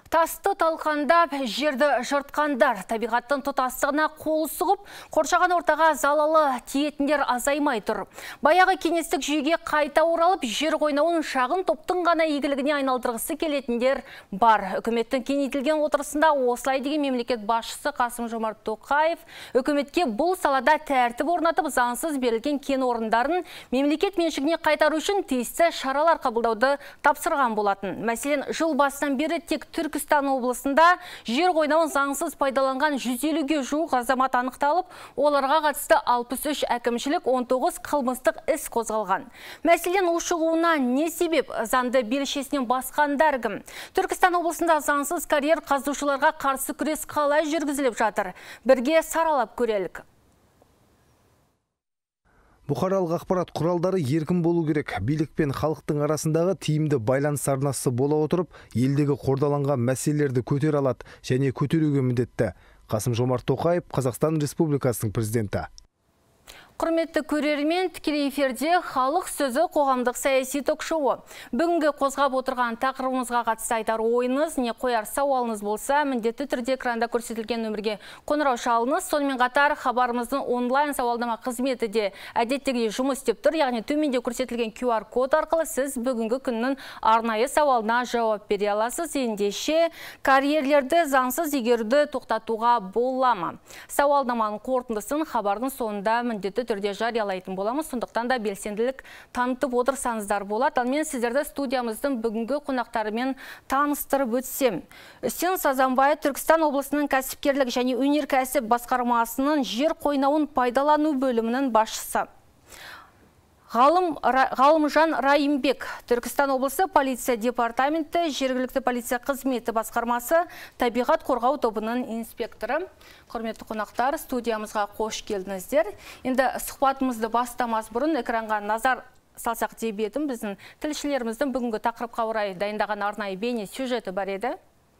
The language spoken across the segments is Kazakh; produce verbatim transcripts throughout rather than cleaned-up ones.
Тасты талқандап, жерді жыртқандар, табиғаттың тұтастығына қол сұғып, қоршаған ортаға залалы тиетіндер азаймай тұр. Баяғы кеңестік жүйеге қайта оралып, жер қойнауын шағын топтың ғана игілігіне айналдырғысы келетіндер бар. Үкіметтің кеңейтілген отырысында осылай деген мемлекет басшысы Қасым-Жомарт Тоқаев үкіметке бұл салада тәртіп орнатып, заңсыз берілген кен орындарын мемлекет меншігіне қайтару үшін тиісті шаралар қабылдауды тапсырған болатын. Мәселен, жыл басынан бері тек Түркістан облысында жер қойнауын заңсыз пайдаланған жүз елуге жуық азамат анықталып, оларға қатысты алпыс үш әкімшілік, он тоғыз қылмыстық іс қозғалған. Мәселен, ушығуына не себеп? Заңды белшесінен басқандар кім? Түркістан облысында заңсыз карьер қазушыларға қарсы күрес қалай жүргізіліп жатыр? Бірге саралап көрелік. Бұқаралық ақпарат құралдары еркін болу керек. Билік пен халықтың арасындағы тиімді байланыс арнасы бола отырып, елдегі қордаланған мәселелерді көтер алады және көтеруге міндетті. Қасым-Жомарт Тоқаев, Қазақстан Республикасының президенті. Құрметті көрермен, тікелей эфирде халық сөзі қоғамдық саяси ток-шоуы. Бүгінгі қозғап отырған тақырыбымызға қатысты айтар ойыңыз, не қояр сауалыңыз болса, міндетті түрде экранда көрсетілген нөмірге қоңырау шалыңыз. Сонымен қатар хабарымыздың онлайн сауалнама қызметі де әдеттегідей жұмыс істеп тұр. Яғни төменде көрсетілген ку ар код арқылы сіз бүгінгі күннің арнайы сауалына жауап бере аласыз. Ендеше карьерлерді заңсыз игеруді тоқтатуға бола ма? Сауалнаманың қорытындысын хабардың соңында міндетті түрде жариялайтын боламыз. Сондықтан да белсенділік танытып отырсаңыздар болады. Ал мен сіздерді студиямыздың бүгінгі қонақтарымен таныстырып өтсем. Үсен Сазанбай, Түркістан облысының кәсіпкерлік және өнеркәсіп басқармасының жер қойнауын пайдалану бөлімінің басшысы. Ғалым, Ғалымжан Райымбек, Түркістан облысы полиция департаменті, жергілікті полиция қызметі басқармасы, табиғат қорғау тобының инспекторы. Құрметті қонақтар, студиямызға қош келдіңіздер. Енді сұхбатымызды бастамас бұрын экранға назар салсақ деп едім. Біздің тілшілеріміздің бүгінгі тақырыпқа орай дайындаған арнайы бейне сюжеті бар еді.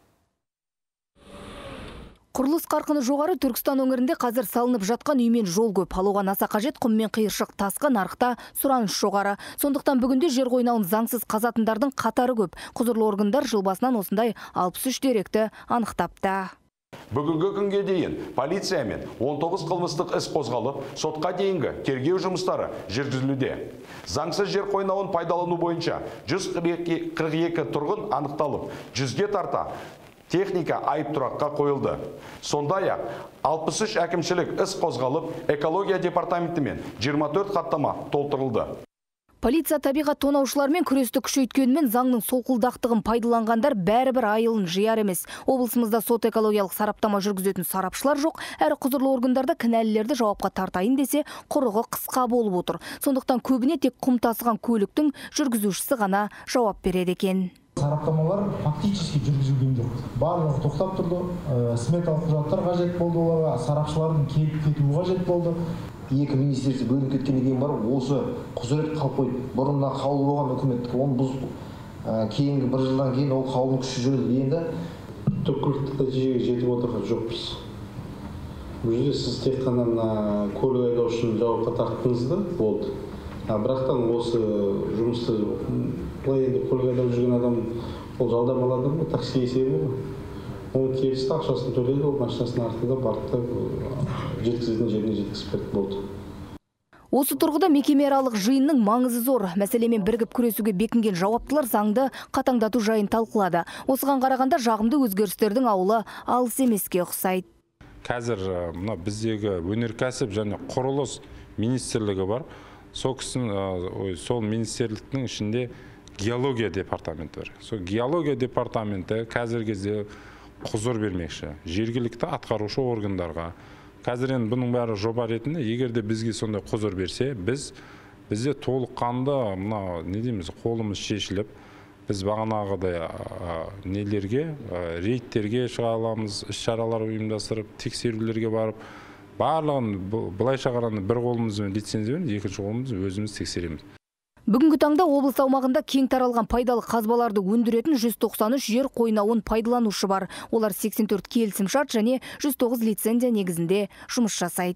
Құрылыс қарқыны жоғары Түркістан өңірінде қазір салынып жатқан үймен жол көп. Алуға аса қажет құм мен қиыршық тасқа нарықта сұраныс жоғары. Сондықтан бүгінде жер қойнауын заңсыз қазатындардың қатары көп. Құзырлы органдар жыл басынан осындай алпыс үш деректі анықтапты. Бүгінгі күнге дейін полициямен он тоғыз қылмыстық іс қозғалып, сотқа дейінгі тергеу жұмыстары жүргізілуде. Заңсыз жер қойнауын пайдалану бойынша жүз қырық екі тұрғын анықталып, жүзге тарта техника айып тұраққа қойылды. Сондай-ақ алпыс үш әкімшілік іс қозғалып, экология департаментімен жиырма төрт хаттама толтырылды. Полиция табиғат тонаушылармен күресті күшейткенімен заңның солқылдақтығын пайдаланғандар бәрібір айылын жияр емес. Облысымызда сот экологиялық сараптама жүргізетін сарапшылар жоқ, әрі құзырлы органдарда кінәлілерді жауапқа тартайын десе, құрығы қысқа болып отыр. Сондықтан көбіне тек құм тасыған көліктің жүргізушісі ғана жауап береді екен. Сараптамалар фактически жүргізілген жоқ. Барлығы тоқтап тұрды. Сметалық құжаттар қажет болды оларға, сарапшылардың келіп кетуі қажет болды. Екі министерство бөлініп кеткеннен кейін барып, осы құзырет қалып қойды. Бұрында қаулы болған үкіметтік, оны бұзып, кейінгі бір жылдан кейін ол қаулының күші жүрді. Енді түпкілікті нәтижеге жетіп отырған жоқпыз. Бұл жерде сіз тек қана көлік айдаушыны жауапқа тарттыңыз, болды. Бірақтан осы жұмысты былай енді көлік айдап жүрген адам ол жалдамалады ма, такси есебі ма? Оны келісті, ақшасын төледі, ол машинасын артында барды, жеткізетін жеріне жеткізіп берді, болды. Осы тұрғыда мекемеаралық жиынның маңызы зор. Мәселемен бірігіп күресуге бекінген жауаптылар заңды қатаңдату жайын талқылады. Осыған қарағанда жағымды өзгерістердің ауылы алыс емеске ұқсайды. Қазір мына біздегі өнеркәсіп және құрылыс министрлігі бар. Сол кісінің, сол министрліктің ішінде геология департаменті бар. Сол геология департаменті қазір кезде құзыр бермекші. Жергілікті атқарушы органдарға. Қазір енді бұның бәрі жоба ретінде, егерде бізге сондай құзыр берсе, біз бізде толыққанды мына не дейміз, қолымыз шешіліп, біз бағанағыдай нелерге, рейдтерге шыға аламыз, іс-шаралар ұйымдастырып, тексерулерге барып, барлығын былайша қарағанда бір қолымызбен лицензиямен, екінші қолымыз өзіміз тексереміз. Бүгінгі таңда облыс аумағында кең таралған пайдалы қазбаларды өндіретін жүз тоқсан үш жер қойнауын пайдаланушы бар. Олар сексен төрт келісімшарт және жүз тоғыз лицензия негізінде жұмыс жасайды.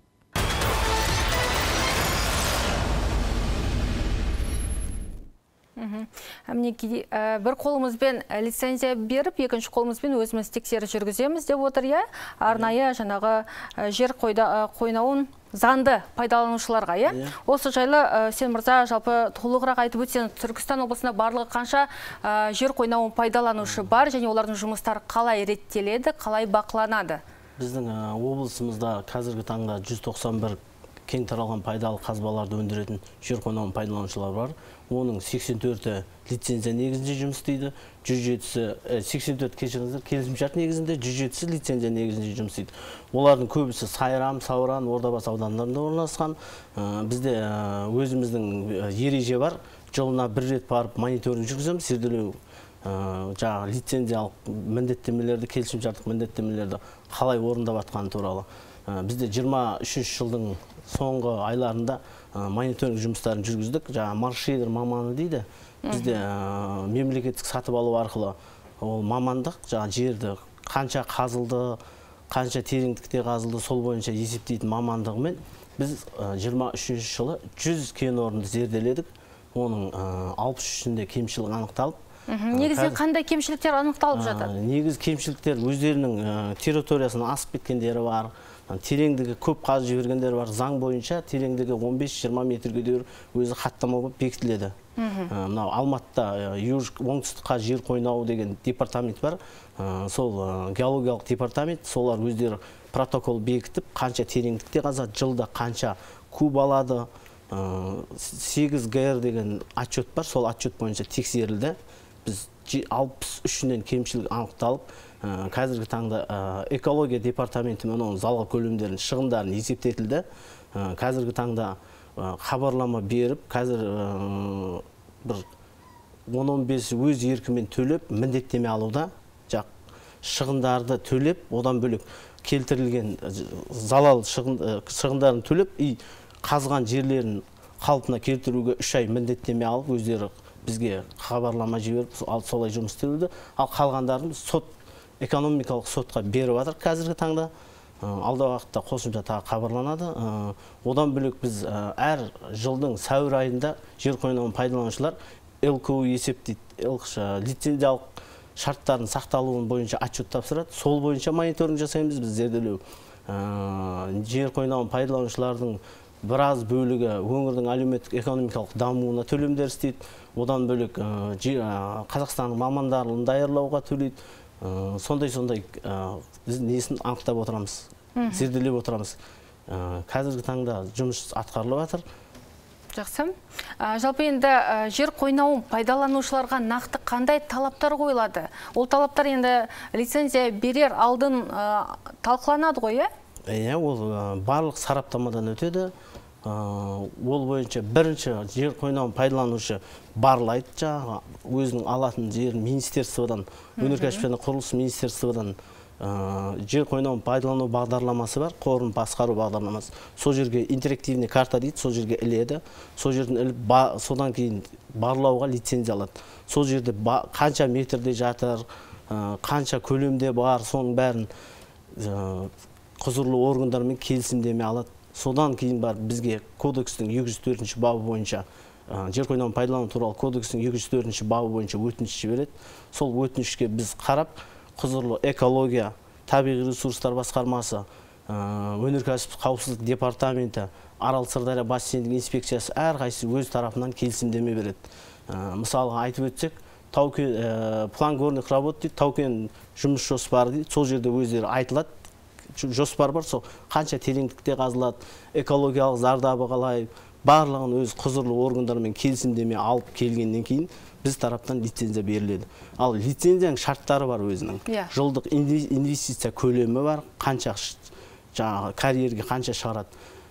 Мінекей бір қолымызбен лицензия беріп, екінші қолымызбен өзіміз тексеріп жүргіземіз деп отыр, иә? Арнайы жаңағы жер қойнауын заңды пайдаланушыларға, иә? Осы жайлы сен мырза жалпы толығырақ айтып өтсең, Түркістан облысында барлығы қанша жер қойнауын пайдаланушы бар және олардың жұмыстары қалай реттеледі, қалай бақыланады? Біздің облысымызда қазіргі таңда жүз тоқсан бір кең таралған пайдалы қазбаларды өндіретін жер қойнауын пайдаланушылар бар. Оның сексен төрті лицензия негізінде жұмыс істейді, жүз жетісі сексен төрт кешіріңіздер, келісімшарт негізінде, жүз жетісі лицензия негізінде жұмыс істейді. Олардың көбісі Сайрам, Сауран, Ордабасы аудандарында орналасқан. Бізде өзіміздің ереже бар. Жылына бір рет барып мониторинг жүргіземіз, зерделеу жаңағы лицензиялық міндеттемелерді, келісімшарттық міндеттемелерді қалай орындап жатқаны туралы. Бізде жиырма үшінші жылдың соңғы айларында мониторинг жұмыстарын жүргіздік. Жаңағы маршрутер маманы дейді. Бізде мемлекеттік сатып алу арқылы ол мамандық, жаңағы жерді қанша қазылды, қанша тереңдікте қазылды, сол бойынша есептейтін мамандығымен біз жиырма үшінші жылы жүз кен орынды зерделедік. Оның алпыс үшінде кемшілік анықталып. Негізі қандай кемшіліктер анықталып жатыр? Негіз кемшіліктер өздерінің территориясына асып кеткендері бар. Тереңдігі көп қазып жібергендер бар. Заң бойынша тереңдігі он бес жиырма метрге дейін өзі хаттама болып бекітіледі. Мынау Алматыда оңтүстікқа жер қойнауы деген департамент бар. Сол геологиялық департамент, солар өздері протокол бекітіп, қанша тереңдікте қазады, жылда қанша куб алады. сегіз гэ эр деген отчет бар. Сол отчет бойынша тексерілді. Біз алпыс үшінен кемшілік анықталып, қазіргі таңда экология департаменті мен оның залға көлемдерін, шығындарын есептетілді. Қазіргі таңда хабарлама беріп, қазір бір он он бес өз еркімен төлеп, міндеттеме алуда, шығындарды төлеп, одан бөлек келтірілген залал шығындарын төлеп, и қазған жерлерін қалпына келтіруге үш ай міндеттеме алып, өздері бізге хабарлама жіберіп, солай жұмыс істелуді. Ал қалғандарын сот, экономикалық сотқа беріп жатыр қазіргі таңда. Алда уақытта қосымша тағы хабарланады. Одан бөлек біз әр жылдың сәуір айында жер қойнауын пайдаланушылар эл ка у есептейді, лицензиялық шарттардың сақталуын бойынша отчет тапсырады. Сол бойынша мониторинг жасаймыз біз, зерделеу. Жер қойнауын пайдаланушылардың біраз бөлігі өңірдің әлеуметтік экономикалық дамуына төлемдер істейді. Одан бөлек Қазақстанның мамандарын даярлауға төлейді. Сондай-сондай біз несін анықтап отырамыз, зерделеп отырамыз. Қазіргі таңда жұмыс атқарылып жатыр. Жақсы. Жалпы енді жер қойнауын пайдаланушыларға нақты қандай талаптар қойылады? Ол талаптар енді лицензия берер алдын талқыланады ғой, е? Иә, ол барлық сараптамадан өтеді. Ол бойынша бірінші жер қойнауын пайдаланушы барлайды, жаңағы өзінің алатын жерін министерстводан, өнеркәсіп және құрылыс министерстводан жер қойнауын пайдалану бағдарламасы бар, қорын басқару бағдарламасы. Сол жерге интерактивный карта дейді, сол жерге іледі. Сол жерден іліп, содан кейін барлауға лицензия алады. Сол жерде қанша метрде жатыр, қанша көлемде бар, соның бәрін құзырлы органдармен келісімдеме алады. Содан кейін бар бізге кодекстің екі жүз төртінші бабы бойынша, жер қойнауын пайдалану туралы кодекстің екі жүз төртінші бабы бойынша өтініш жібереді. Сол өтінішке біз қарап, құзырлы экология, табиғи ресурстар басқармасы, өнеркәсіп қауіпсіздік департаменті, Арал-Сырдария бассейндік инспекциясы әрқайсысы өз тарапынан келісімдеме береді. Мысалға айтып өтсек, план горных работ дейді, Таукен жұмыс жоспары дейді, сол жерде өздері айтылады. Жоспар бар, сол қанша тереңдікте қазылады, экологиялық зардабы қалай, барлығын өз құзырлы органдармен келісімдеме алып келгеннен кейін біз тараптан лицензия беріледі. Ал лицензияның шарттары бар өзінің. Жылдық инвестиция көлемі бар, қанша жаңағы карьерге қанша шығарады.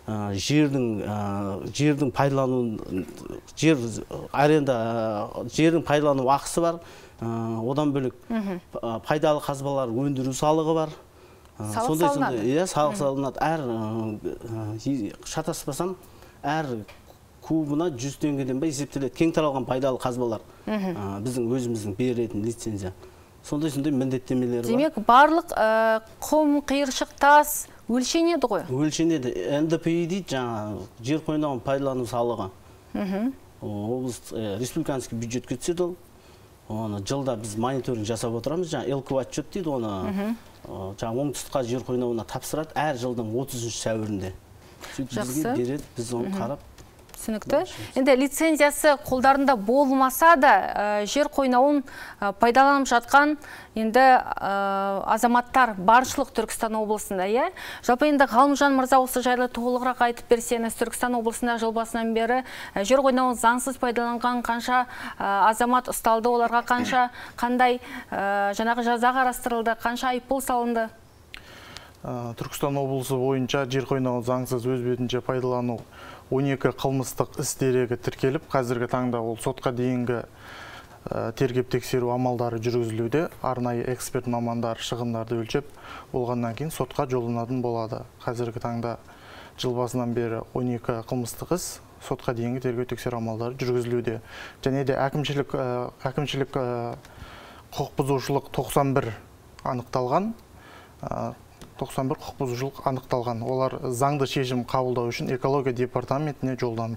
Жердің пайдалану, жер аренда, жердің пайдалану ақысы бар. Одан бөлек пайдалы қазбалар өндіру салығы бар. Салық салынады? Иә, салық салынады. Әр, шатаспасам, әр кубына жүз теңгеден бе есептеледі. Кең таралған пайдалы қазбалар. Біздің өзіміздің беретін лицензия. Сондай-сондай міндеттемелері бар. Демек, барлық құм, қиыршық, тас өлшенеді ғой? Өлшенеді. эн дэ пэ и дейді, жаңа жер қойнауын пайдалану салығы. облыс республиканский бюджетке түседі ол. Оны жылда біз мониторинг жасап отырамыз. Жаңа эл ка вэ отчет дейді, оны жаңа оңтүстікқа жер қойнауына тапсырады әр жылдың отызыншы сәуірінде. Бізге береді, біз оны қарап. Түсінікті. Енді лицензиясы қолдарында болмаса да, жер қойнауын пайдаланып жатқан енді азаматтар баршылық Түркістан облысында, е? Жалпы енді Ғалымжан мырза осы жайлы толығырақ айтып берсеңіз, Түркістан облысында жыл басынан бері жер қойнауын заңсыз пайдаланған қанша азамат ұсталды, оларға қанша қандай жаңағы жаза қарастырылды, қанша айыппұл салынды? Түркістан облысы бойынша жер қойнауын заңсыз өз бетінше пайдалану он екі қылмыстық іс дерегі тіркеліп, қазіргі таңда ол сотқа дейінгі тергеп тексеру амалдары жүргізілуде. Арнайы эксперт мамандар шығындарды өлшеп болғаннан кейін сотқа жолданатын болады. Қазіргі таңда жыл басынан бері он екі қылмыстық іс сотқа дейінгі тергеп тексеру амалдары жүргізілуде. Және де әкімшілік әкімшілік құқық бұзушылық тоқсан бір анықталған. тоқсан бір құқық бұзушылық анықталған. Олар заңды шешім қабылдау үшін экология департаментіне жолданды.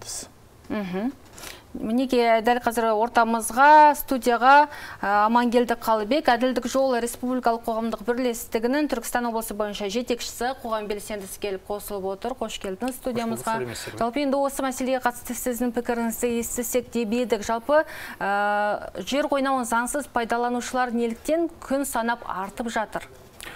Мінеке дәл қазір ортамызға, студияға Амангелді Қалыбек, Әділдік жолы республикалық қоғамдық бірлестігінің Түркістан облысы бойынша жетекшісі, қоғам белсендісі келіп қосылып отыр. Қош келдіңіз студиямызға. Жалпы енді осы мәселеге қатысты сіздің пікіріңізді естісек деп едік. Жалпы жер қойнауын заңсыз пайдаланушылар неліктен күн санап артып жатыр?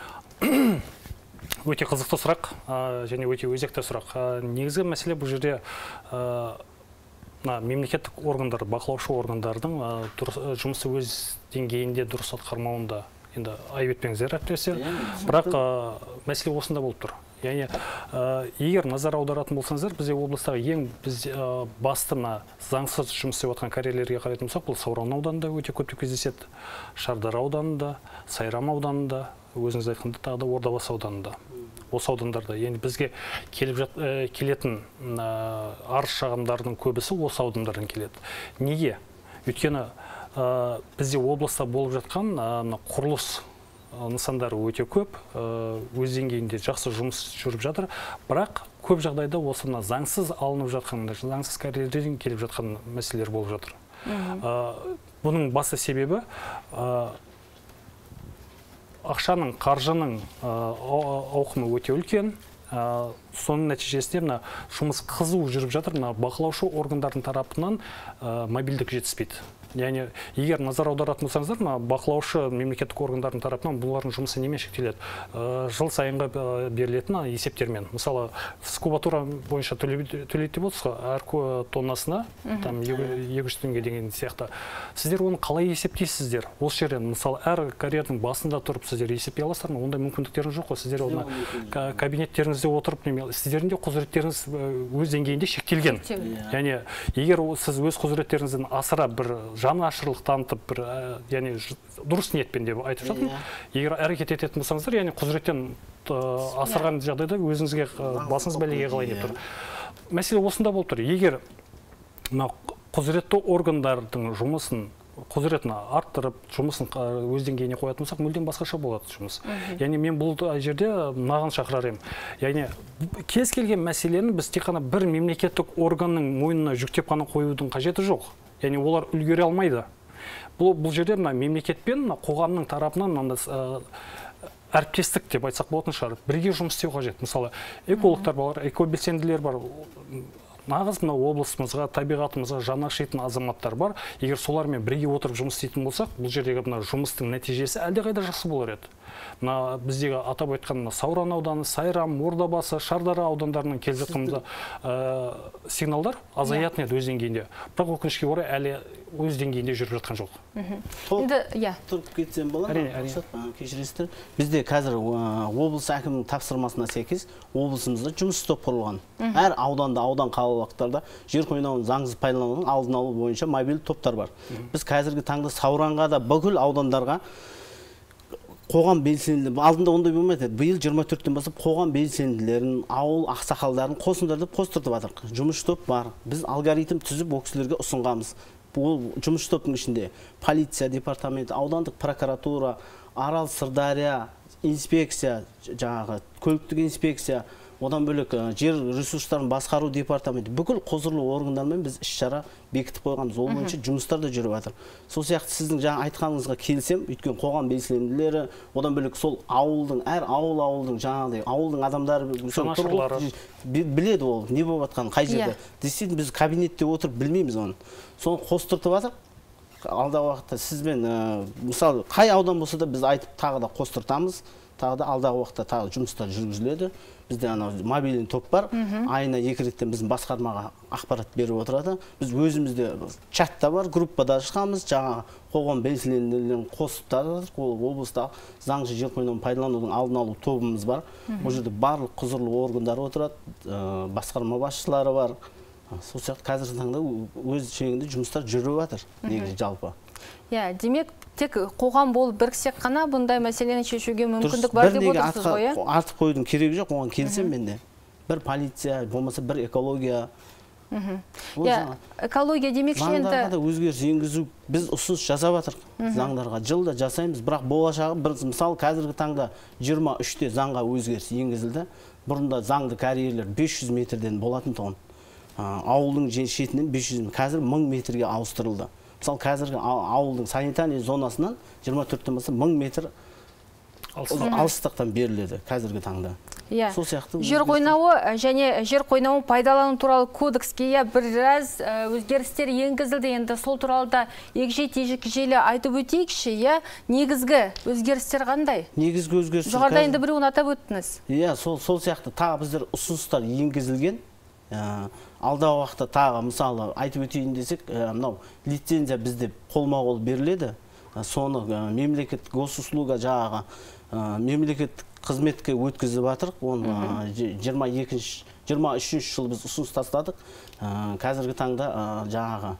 Өте қызықты сұрақ және өте өзекті сұрақ. Негізгі мәселе бұл жерде мемлекеттік органдар, бақылаушы органдардың жұмысы өз деңгейінде дұрыс атқармауында. Енді айып етпеңіздер, әріптестер. Бірақ мәселе осында болып тұр. Яғни, егер назар аударатын болсаңыздар, бізде облыстағы ең біз басты заңсыз жұмыс істеп жатқан карьерлерге қарайтын болсақ, бұл Сауран ауданында өте көп кездеседі, Шардара ауданында, Сайрам ауданында, өзіңіз айтқанда тағы да Ордабасы ауданында. Осы аудандарда, енді бізге келетін арыз шағымдардың көбісі осы аудандардан келеді. Неге? Өйткені бізде облыста болып жатқан құрылыс нысандары өте көп, өз деңгейінде жақсы жұмыс жүріп жатыр, бірақ көп жағдайда осы заңсыз алынып жатқан, заңсыз карьерден келіп жатқан мәселелер болып жатыр. Бұның басты себебі ақшаның, қаржының ауқымы өте үлкен. Соның нәтижесінде жұмыс қызу жүріп жатыр, бақылаушы органдардың тарапынан мобильдік жетіспейді. Яғни, егер назар аударатын болсаңыздар, бақылаушы мемлекеттік органдардың тарапынан бұлардың жұмысы немен шектеледі? Жыл сайынға берілетін есептермен. Мысалы, скубатура бойынша төлейді болса, әр тоннасына екі жүз теңге деген сияқты. Сіздер оны қалай есептейсіздер? Осы жерден, мысалы, әр карьердің басында тұрып сіздер есептей аласыздар ма? Ондай мүмкіндіктеріңіз жоқ қой. Сіздер оны кабинеттеріңізде отырып, сіздердің де құзыреттеріңіз өз деңгейінде шектелген. Яғни, егер сіз өз құзыреттеріңізден асыра бір жаны ашырлық танытып, бір, яғни дұрыс ниетпен деп айтып жатырмын. Егер әрекет ететін болсаңыздар, яғни құзыреттен асырған жағдайда өзіңізге басыңыз бәлеге қалай деп тұр. Мәселе осында болып тұр. Егер құзыретті органдардың жұмысын құзыретін арттырып, жұмысын өз деңгейіне қоятын болсақ, мүлдем басқаша болады жұмыс. Яғни мен бұл жерде маған шақырар едім. Яғни кез келген мәселені біз тек қана бір мемлекеттік органның мойнына жүктеп қана қоюдың қажеті жоқ. Яғни олар үлгере алмайды. Бұл жерде мемлекетпен қоғамның тарапынан әріптестік деп айтсақ болатын шығар. Бірге жұмыс істеу қажет. Мысалы, экологтар бар, экобелсенділер бар. Нағыз мына облысымызға, табиғатымызға жаны ашитын азаматтар бар. Егер солармен бірге отырып жұмыс істейтін болсақ, бұл жердегі жұмыстың нәтижесі әлдеқайда жақсы болар еді. Біздегі атап айтқан Сауран ауданы, Сайрам, Ордабасы, Шардара аудандарының келіп жатқан сигналдар азаятын еді өз деңгейінде. Бірақ өкінішке орай әлі өз деңгейінде жүріп жатқан жоқ. Тұрып кетсем болады ма? Кешіресіздер. Бізде қазір облыс әкімінің тапсырмасына сәйкес облысымызда жұмыс топ құрылған. Әр ауданда, аудан қалалықтарда жер қойнауын заңсыз пайдаланудың алдын алу бойынша мобильді топтар бар. Біз қазіргі таңда Сауранға да бүкіл аудандарға қоғам белсенділері, алдында ондай болмайды. Биыл жиырма төрттен бастап қоғам белсенділерін, ауыл ақсақалдарын қосындырды, қостыртып жатырық. Жұмыс топ бар. Біз алгоритм түзіп ол кісілерге ұсынғанбыз. Бұл жұмыс топтың ішінде полиция департаменті, аудандық прокуратура, Арал, Сырдария, инспекция, жаңағы көліктік инспекция, одан бөлек жер ресурстарын басқару департаменті бүкіл құзырлы органдармен біз іс-шара бекітіп қойғанбыз. Ол бойынша жұмыстар да жүріп жатыр. Сол сияқты сіздің жаңа айтқаныңызға келсем, өйткені қоғам белсенділері, одан бөлек сол ауылдың, әр ауыл ауылдың жаңағыдай ауылдың адамдары біледі ол не болып жатқанын, қай жерде. Действительно біз кабинетте отырып білмейміз оны. Соны қостыртып жатыр. Алдағы уақытта сізбен мысалы қай аудан болса да біз айтып тағы да қостыртамыз. Тағы да алдағы уақытта тағы жұмыстар жүргізіледі. Бізде ана мобильный топ бар. Айына екі реттен біздің басқармаға ақпарат беріп отырады. Біз өзімізде чатта бар, группада шығамыз. Жаңа қоғам белсенділерін қосып жатырмыз. Облыста заңсыз жер қойнауын пайдаланудың алдын алу тобымыз бар. Бұл жерде барлық құзырлы органдар отырады, басқарма басшылары бар. Сол сияқты қазіргі таңда өз шегінде жұмыстар жүріп жатыр, негізі жалпы. Иә, демек тек қоғам болып біріксек қана бұндай мәселені шешуге мүмкіндік бар деп отырсыз ғой, иә? Артық қоюдың керегі жоқ, оған келсем менде. Бір полиция, болмаса бір экология. Иә, экология демекші енді... Заңдарға да өзгеріс енгізу, біз ұсыныс жасап жатырмыз заңдарға. Жылда жасаймыз, бірақ болашағы бір мысалы қазіргі таңда жиырма үште заңға өзгеріс енгізілді. Бұрында заңды карьерлер бес жүз метрден болатын тұғын. Ауылдың шетінен бес жүз метр, қазір мың метрге ауыстырылды. Мысалы қазіргі ауылдың санитарный зонасынан жиырма төрттен баса мың метр алыстықтан беріледі қазіргі таңда. Сол сияқты жер қойнауы және жер қойнауын пайдалану туралы кодекске біраз өзгерістер енгізілді. Енді сол туралы да егжей-тегжейлі айтып өтейікші, негізгі өзгерістер қандай? Негізгі өзгерістер жоғарыда енді біреуін атап өттіңіз. Иә, сол сияқты тағы біздер ұсыныстар енгізілген. Алдағы уақытта тағы мысалы айтып өтейін десек, мынау лицензия бізде қолма-қол беріледі. Соны мемлекет госуслуга жаңағы мемлекет қызметке өткізіп жатыр. Оны жиырма екінші жиырма үшінші жылы біз ұсыныс тастадық. Қазіргі таңда жаңағы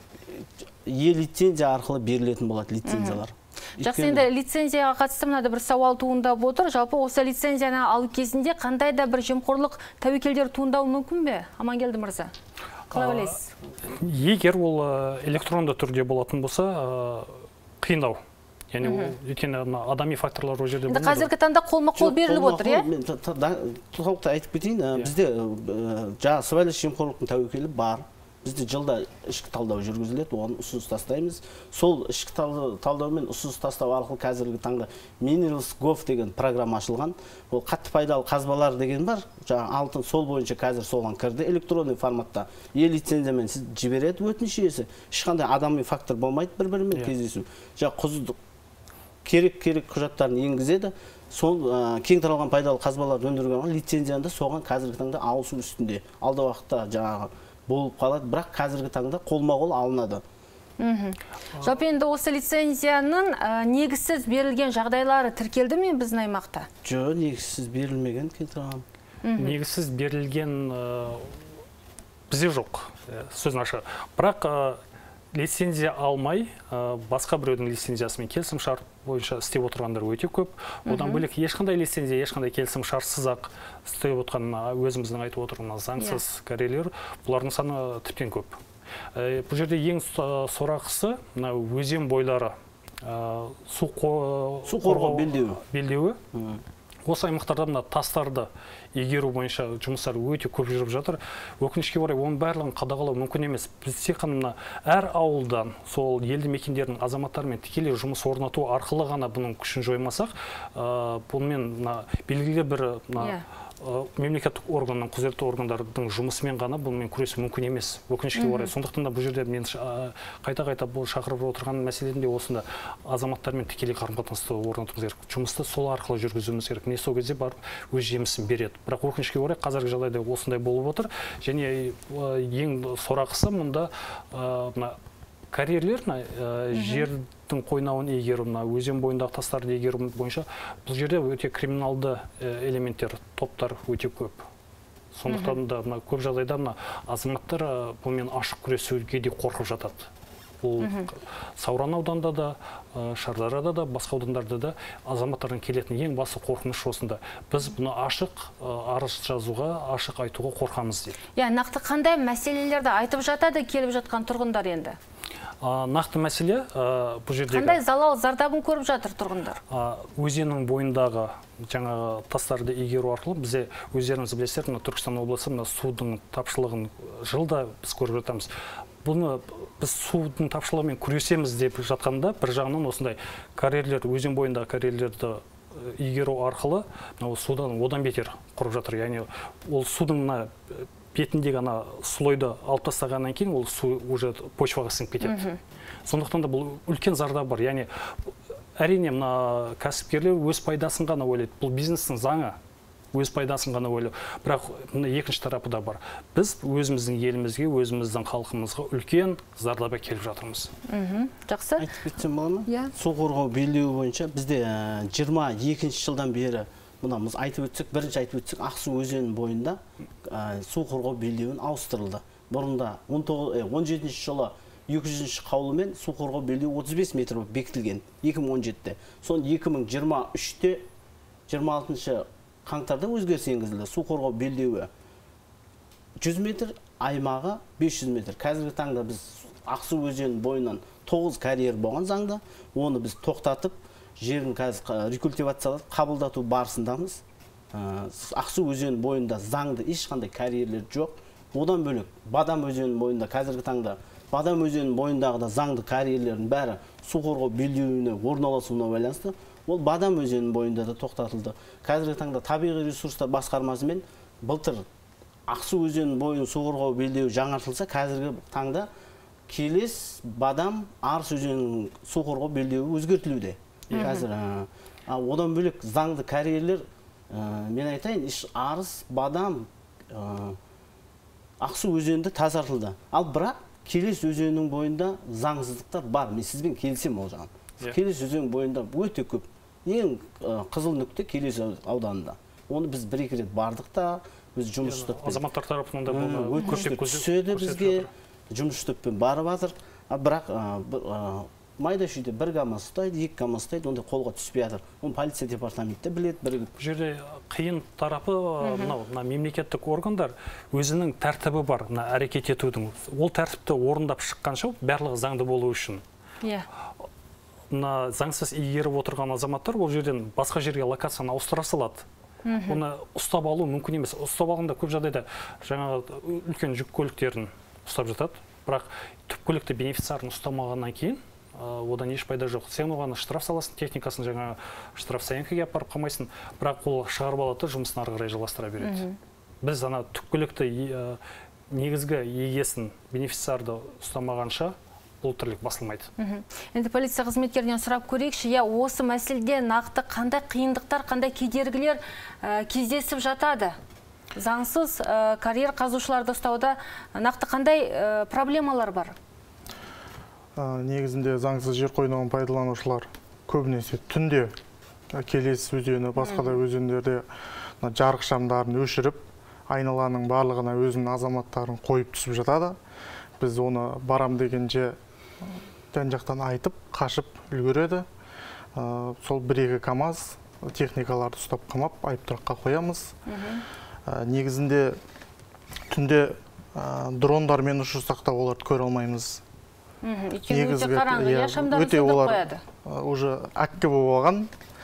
е лицензия арқылы берілетін болады лицензиялар. Жақсы, енді лицензияға қатысты мынада бір сауал туындап отыр. Жалпы осы лицензияны алу кезінде қандай да бір жемқорлық тәуекелдер туындауы мүмкін бе? Амангелді мырза, қалай ойлайсыз? Егер ол электронды түрде болатын болса, қиындау. Яғни өйткені адами факторлар ол жерде болмайды. Қазіргі таңда қолма-қол беріліп отыр, иә? Толықтай айтып кетейін. Бізде жаңа сыбайлас жемқорлықтың тәуекелі бар. Бізде жылда ішкі талдау жүргізіледі, оған ұсыныс тастаймыз. Сол ішкі талдау мен ұсыныс тастау арқылы қазіргі таңда Minerals Gov деген программа ашылған. Ол қатты пайдалы қазбалар деген бар. Жаңа алтын сол бойынша қазір соған кірді электронды форматта. Е лицензиямен сіз жібереді өтініш иесі. Ешқандай адами фактор болмайды бір-бірімен кездесу. Жаңа құзырлық керек-керек құжаттарын енгізеді. Сол кең таралған пайдалы қазбаларды өндіруге лицензияны соған қазіргі таңда ауысу үстінде. Алда уақытта жаңағы болып қалады, бірақ қазіргі таңда қолма-қол алынады. Жалпы енді осы лицензияның негізсіз берілген жағдайлары тіркелді ме біздің аймақта? Жоқ, негізсіз берілмеген келтірған. Негізсіз берілген бізде жоқ, сөзін аша. Бірақ лицензия алмай, басқа біреудің лицензиясымен келісім-шарт бойынша істеп отырғандар өте көп. Одан бөлек ешқандай лицензия, ешқандай келісім-шартсыз-ақ істеп отырған өзіміздің айтып отырған заңсыз карьерлер, бұлардың саны тіптен көп. Бұл жерде ең сорақысы өзен бойлары, су қорғау белдеуі. Осы аймақтарда мына тастарды егеру бойынша жұмыстар өте көп жүріп жатыр. Өкінішке орай оның барлығын қадағалау мүмкін емес. Біз тек қана әр ауылдан сол елді мекендердің азаматтарымен тікелей жұмыс орнату арқылы ғана бұның күшін жоймасақ, бұнымен белгілі бір мемлекеттік органның, құзыретті органдардың жұмысымен ғана бұнымен күресу мүмкін емес. Өкінішке орай. Сондықтан да бұл жерде мен қайта-қайта бұл шақырып отырған мәселесінде осында азаматтармен тікелей қарым-қатынасты орнатуымыз керек. Жұмысты сол арқылы жүргізуіміз керек. Міне сол кезде барып өз жемісін береді. Бірақ өкінішке орай қазіргі жағдайда осындай болып отыр. Және ең сорақысы мұнда карьерлер жердің қойнауын егеру, өзен бойындағы тастарды егеру бойынша бұл жерде өте криминалды элементтер, топтар өте көп. Сондықтан да көп жағдайда азаматтар бұнымен ашық күресуге де қорқып жатады. Бұл Сауран ауданда да, Шардарада да, басқа аудандарда да азаматтардың келетін ең басы қорқыныш осында. Біз бұны ашық арыз жазуға, ашық айтуға қорқамыз дейді. Нақты қандай мәселелерді айтып жатады келіп жатқан тұрғындар енді? Нақты мәселе бұл жердегі... Қандай залал зардабын көріп жатыр тұрғындар? Өзеннің бойындағы жаңағы тастарды игеру арқылы бізде өздеріңіз білесіздер, Түркістан облысы судың тапшылығын жылда біз көріп жатамыз. Бұны біз судың тапшылығымен күресеміз деп жатқанда, бір жағынан осындай карьерлер, өзен бойындағы карьерлерді игеру арқылы судан одан бетер құрып жатыр. Яғни ол судың бетіндегі ана слойды алып тастағаннан кейін ол су уже почваға сіңіп кетеді. Сондықтан да бұл үлкен зардап бар. Яғни әрине мына кәсіпкерлер өз пайдасын ғана ойлайды. Бұл бизнестің заңы, өз пайдасын ғана ойлайды. Бірақ мына екінші тарапы да бар. Біз өзіміздің елімізге, өзіміздің халқымызға үлкен зардап келіп жатырмыз. Жақсы. Айтып кетсем болады ма? Су қорғау белдеуі бойынша бізде жиырма екінші жылдан бері Мұна біз айтып өтсек, бірінші айтып өтсек, Ақсу өзенінің бойында су қорғау белдеуін ауыстырылды. Бұрында он жетінші жылы екі жүзінші қаулымен су қорғау белдеуі отыз бес метр бекітілген екі мың он жетіде. Сон екі мың жиырма үште жиырма алтыншы қаңтарда өзгеріс енгізілді. Су қорғау белдеуі жүз метр, аймағы бес жүз метр. Қазіргі таңда біз Ақсу өзенінің бойынан тоғыз карьер болған заңда, оны біз тоқтатып, жерін қазір рекультивациялап қабылдату барысындамыз. Ақсу өзенінің бойында заңды ешқандай карьерлер жоқ. Одан бөлек Бадам өзенінің бойында қазіргі таңда Бадам өзенінің бойындағы да заңды карьерлердің бәрі су қорғау белдеуіне орналасуына байланысты, ол Бадам өзенінің бойында да тоқтатылды. Қазіргі таңда табиғи ресурстар басқармасымен былтыр Ақсу өзенінің бойын су қорғау белдеуі жаңартылса, қазіргі таңда Келес, Бадам, Арыс өзенінің су қорғау белдеуі өзгертілуде. Қазір одан бөлек заңды карьерлер, мен айтайын, Арыс, Бадам, Ақсу өзенінде тазартылды. Ал бірақ Келес өзенінің бойында заңсыздықтар бар. Мен сізбен келісем ол жағын. Келес өзенінің бойында өте көп. Ең қызыл нүкте Келес ауданында. Оны біз бір-екі рет бардық та, біз жұмыс істеп. Азаматтар тарапынан да бұл көптеп түседі бізге, жұмыс істеппен барып жатыр. Бірақ майда шүйде бір гамма ұстайды, екі гамма ұстайды, онда қолға түспей жатыр. Оны полиция департаментте біледі, бірігіп. Бұл жерде қиын тарапы мемлекеттік органдар өзінің тәртібі бар, әрекет етудің. Ол тәртіпті орындап шыққанша барлығы заңды болу үшін. Заңсыз игеріп отырған азаматтар ол жерден басқа жерге локацияны ауыстыра салады. Оны ұстап алу мүмкін емес. Ұстап алғанда көп жағдайда жаңағы үлкен жүк көліктерін ұстап жатады. Бірақ түп көлікті бенефициарын ұстамағаннан кейін одан еш пайда жоқ. Сен оған штраф саласың, техникасын жаңа штраф стоянкаға апарып қалмайсың, бірақ ол шығарып алады, жұмысын ары қарай жалғастыра береді. Біз ана түпкілікті негізгі егесін бенефициарды ұстамағанша бұл тірлік басылмайды. Енді полиция қызметкерінен сұрап көрейікші, осы мәселеде нақты қандай қиындықтар, қандай кедергілер кездесіп жатады? Заңсыз карьер қазушыларды ұстауда нақты қандай проблемалар бар? Негізінде заңсыз жер қойнауын пайдаланушылар көбінесе түнде Келес өзені, басқа да өзендерде жарық шамдарын өшіріп, айналаның барлығына өзінің азаматтарын қойып түсіп жатады. Біз оны барам дегенше жан-жақтан айтып, қашып үлгереді. Сол бір-екі КАМАЗ техникаларды ұстап қамап, айыптұраққа қоямыз. Негізінде түнде дрондармен ұшырсақ та оларды көре алмаймыз. Өйткені өте қараңғы, шамдарын сөндіріп қояды. Уже әккі болған.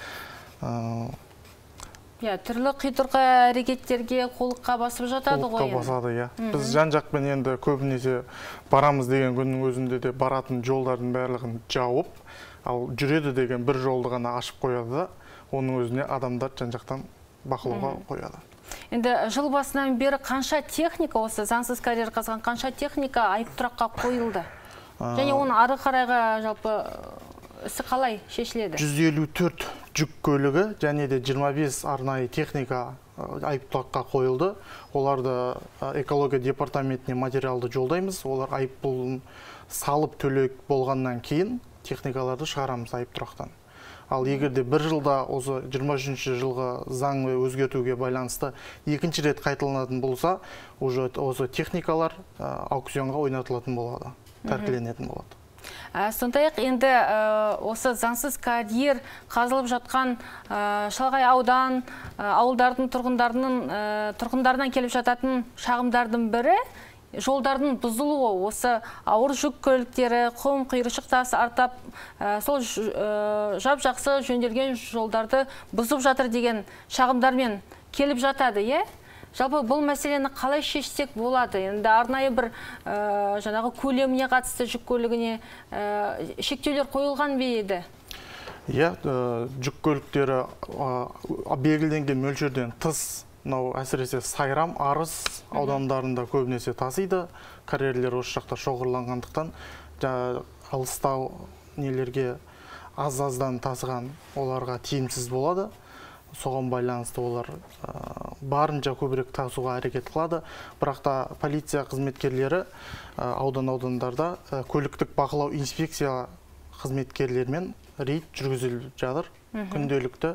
Түрлі қитұрқы әрекеттерге қолыққа басып жатады ғой. Қолыққа басады, иә. Біз жан-жақпен енді көбінесе барамыз деген күннің өзінде де баратын жолдардың барлығын жауып, ал жүреді деген бір жолды ғана ашып қояды да, оның өзіне адамдар жан-жақтан бақылауға қояды. Енді жыл басынан бері қанша техника, осы заңсыз карьер қазған қанша техника айыптұраққа қойылды? Және оны ары қарайға жалпы ісі қалай шешіледі? жүз елу төрт жүк көлігі және де жиырма бес арнайы техника айыптұраққа қойылды. Оларды экология департаментіне материалды жолдаймыз. Олар айыппұлын салып төлек болғаннан кейін техникаларды шығарамыз айыптұрақтан. Ал егерде бір жылда осы жиырма үшінші жылғы заңды өзгертуге байланысты екінші рет қайталанатын болса, осы техникалар аукционға ойнатылатын болады, тәркіленетін болады. Сондай-ақ енді осы заңсыз карьер қазылып жатқан шалғай аудан, ауылдардың тұрғындарынан келіп жататын шағымдардың бірі, жолдардың бұзылуы, осы ауыр жүк көліктері, құм, қиыршық тас артап, сол жап жақсы жөнделген жолдарды бұзып жатыр деген шағымдармен келіп жатады, е? Жалпы бұл мәселені қалай шешсек болады? Енді арнайы бір жаңағы көлеміне қатысты жүк көлігіне шектеулер қойылған бе еді? Иә, жүк көліктері белгіленген мөлшерден тыс, әсіресе Сайрам, Арыс аудандарында көбінесе тасиды. Карьерлер осы жақта шоғырланғандықтан, алыстау нелерге аз-аздан тасыған оларға тиімсіз болады. Соған байланысты олар барынша көбірек тасуға әрекет қылады. Бірақ та полиция қызметкерлері аудан-аудандарда көліктік бақылау инспекция қызметкерлермен рейд жүргізіліп жатыр. Күнделікті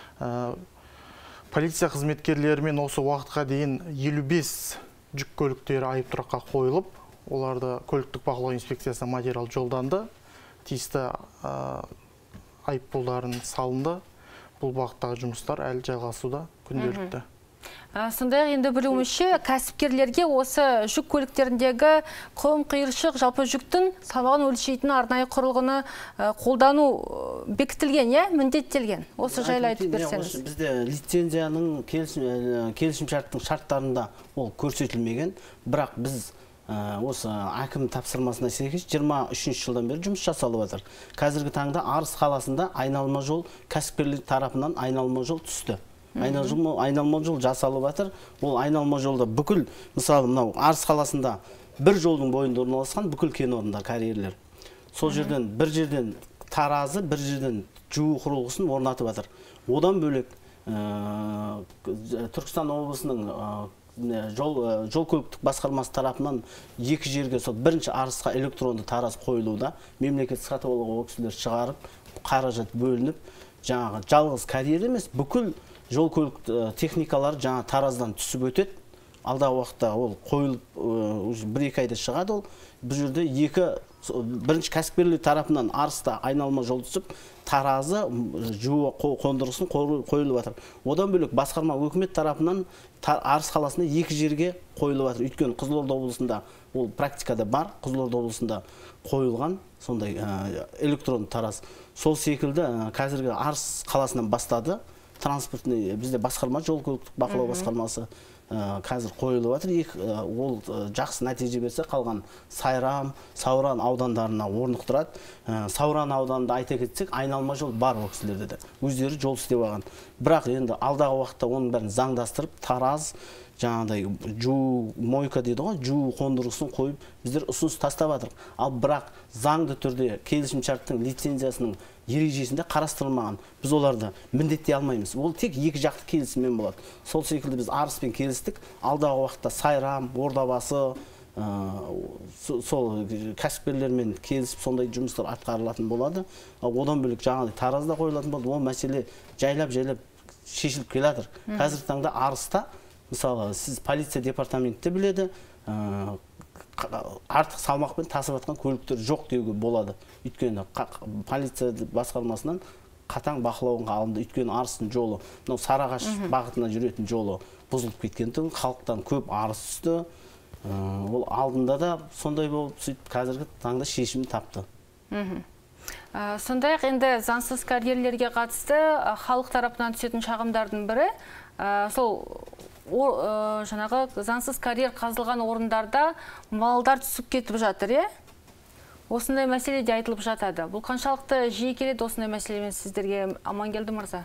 полиция қызметкерлерімен осы уақытқа дейін елу бес жүк көліктері айып тұраққа қойылып, оларды көліктік бақылау инспекциясына материал жолданды, тиісті айыппұлдарын салынды. Бұл бағыттағы жұмыстар әлі жалғасуда күнделікті. Сондай енді білуімізше, кәсіпкерлерге осы жүк көліктеріндегі құм, қиыршық, жалпы жүктің салмағын өлшейтін арнайы құрылғыны қолдану бекітілген, е, міндеттелген. Осы жайлы айтып берсеңіз. Бізде лицензияның келісімшарттың шарттарында ол көрсетілмеген, бірақ біз осы әкім тапсырмасына сәйкес жиырма үшінші жылдан бері жұмыс жасалып жатыр. Қазіргі таңда Арыс қаласында айналма жол кәсіпкерлер тарапынан айналма жол түсті. Айналма жол жасалып жатыр. Ол айналма жолда бүкіл, мысалы, мынау Арыс қаласында бір жолдың бойында орналасқан бүкіл кен орындар, карьерлер. Сол жерден бір жерден таразы, бір жерден жуу құрылғысын орнатып жатыр. Одан бөлек Түркістан облысының жол көліктік басқармасы тарапынан екі жерге, бірінші Арысқа электронды тараз қойылуда, мемлекет сатып алуға кісілер шығарып, қаражат бөлініп, жаңағы жалғыз карьер емес, бүкіл жол көлік техникалары жаңа тараздан түсіп өтеді. Алдағы уақытта ол қойылып, бір-екі айда шығады ол. Бұл жерде екі, бірінші кәсіпкерлер тарапынан Арыста айналма жол түсіп, таразы жуу қондырғысын қойылып жатыр. Одан бөлек басқарма өкімет тарапынан Арыс қаласында екі жерге қойылып жатыр. Өйткені Қызылорда облысында ол практикада бар, Қызылорда облысында қойылған сондай электронды тараз. Сол секілді қазіргі Арыс қаласынан бастады. Транспортный бізде басқарма, жол көліктік бақылау басқармасы қазір қойылып жатыр. Ол жақсы нәтиже берсе, қалған Сайрам, Сауран аудандарына орнықтырады. Сауран ауданында айта кетсек, айналма жол бар ол кісілерде де. Өздері жол істеп алған. Бірақ енді алдағы уақытта оның бәрін заңдастырып, тараз, жаңағыдай жуу мойка дейді ғой, жуу қондырғысын қойып, біздер ұсыныс тастап жатырық. Ал бірақ заңды түрде келісімшарттың лицензиясының ережесінде қарастырылмаған. Біз оларды міндеттей алмаймыз. Ол тек екі жақты келісіммен болады. Сол секілді біз Арыспен келістік. Алдағы уақытта Сайрам, Ордабасы, сол кәсіпкерлермен келісіп сондай жұмыстар атқарылатын болады. Одан бөлек жаңағыдай таразда қойылатын болады. Ол мәселе жайлап-жайлап шешіліп келе жатыр. Қазіргі таңда Арыста, мысалы, сіз полиция департаментте біледі, артық салмақпен тасып жатқан көліктер жоқ деуге болады. Өйткені полиция басқармасынан қатаң бақылауға алынды. Өйткені Арыстың жолы, мынау Сарыағаш бағытына жүретін жолы бұзылып кеткендіктен халықтан көп арыз түсті. Ол алдында да сондай болып, сөйтіп қазіргі таңда шешімін тапты. Сондай-ақ енді заңсыз карьерлерге қатысты халық тарапынан түсетін шағымдардың бірі, сол жаңағы заңсыз карьер қазылған орындарда малдар түсіп кетіп жатыр, е? Осындай мәселе де айтылып жатады. Бұл қаншалықты жиі келеді осындай мәселемен сіздерге, Амангелді мырза?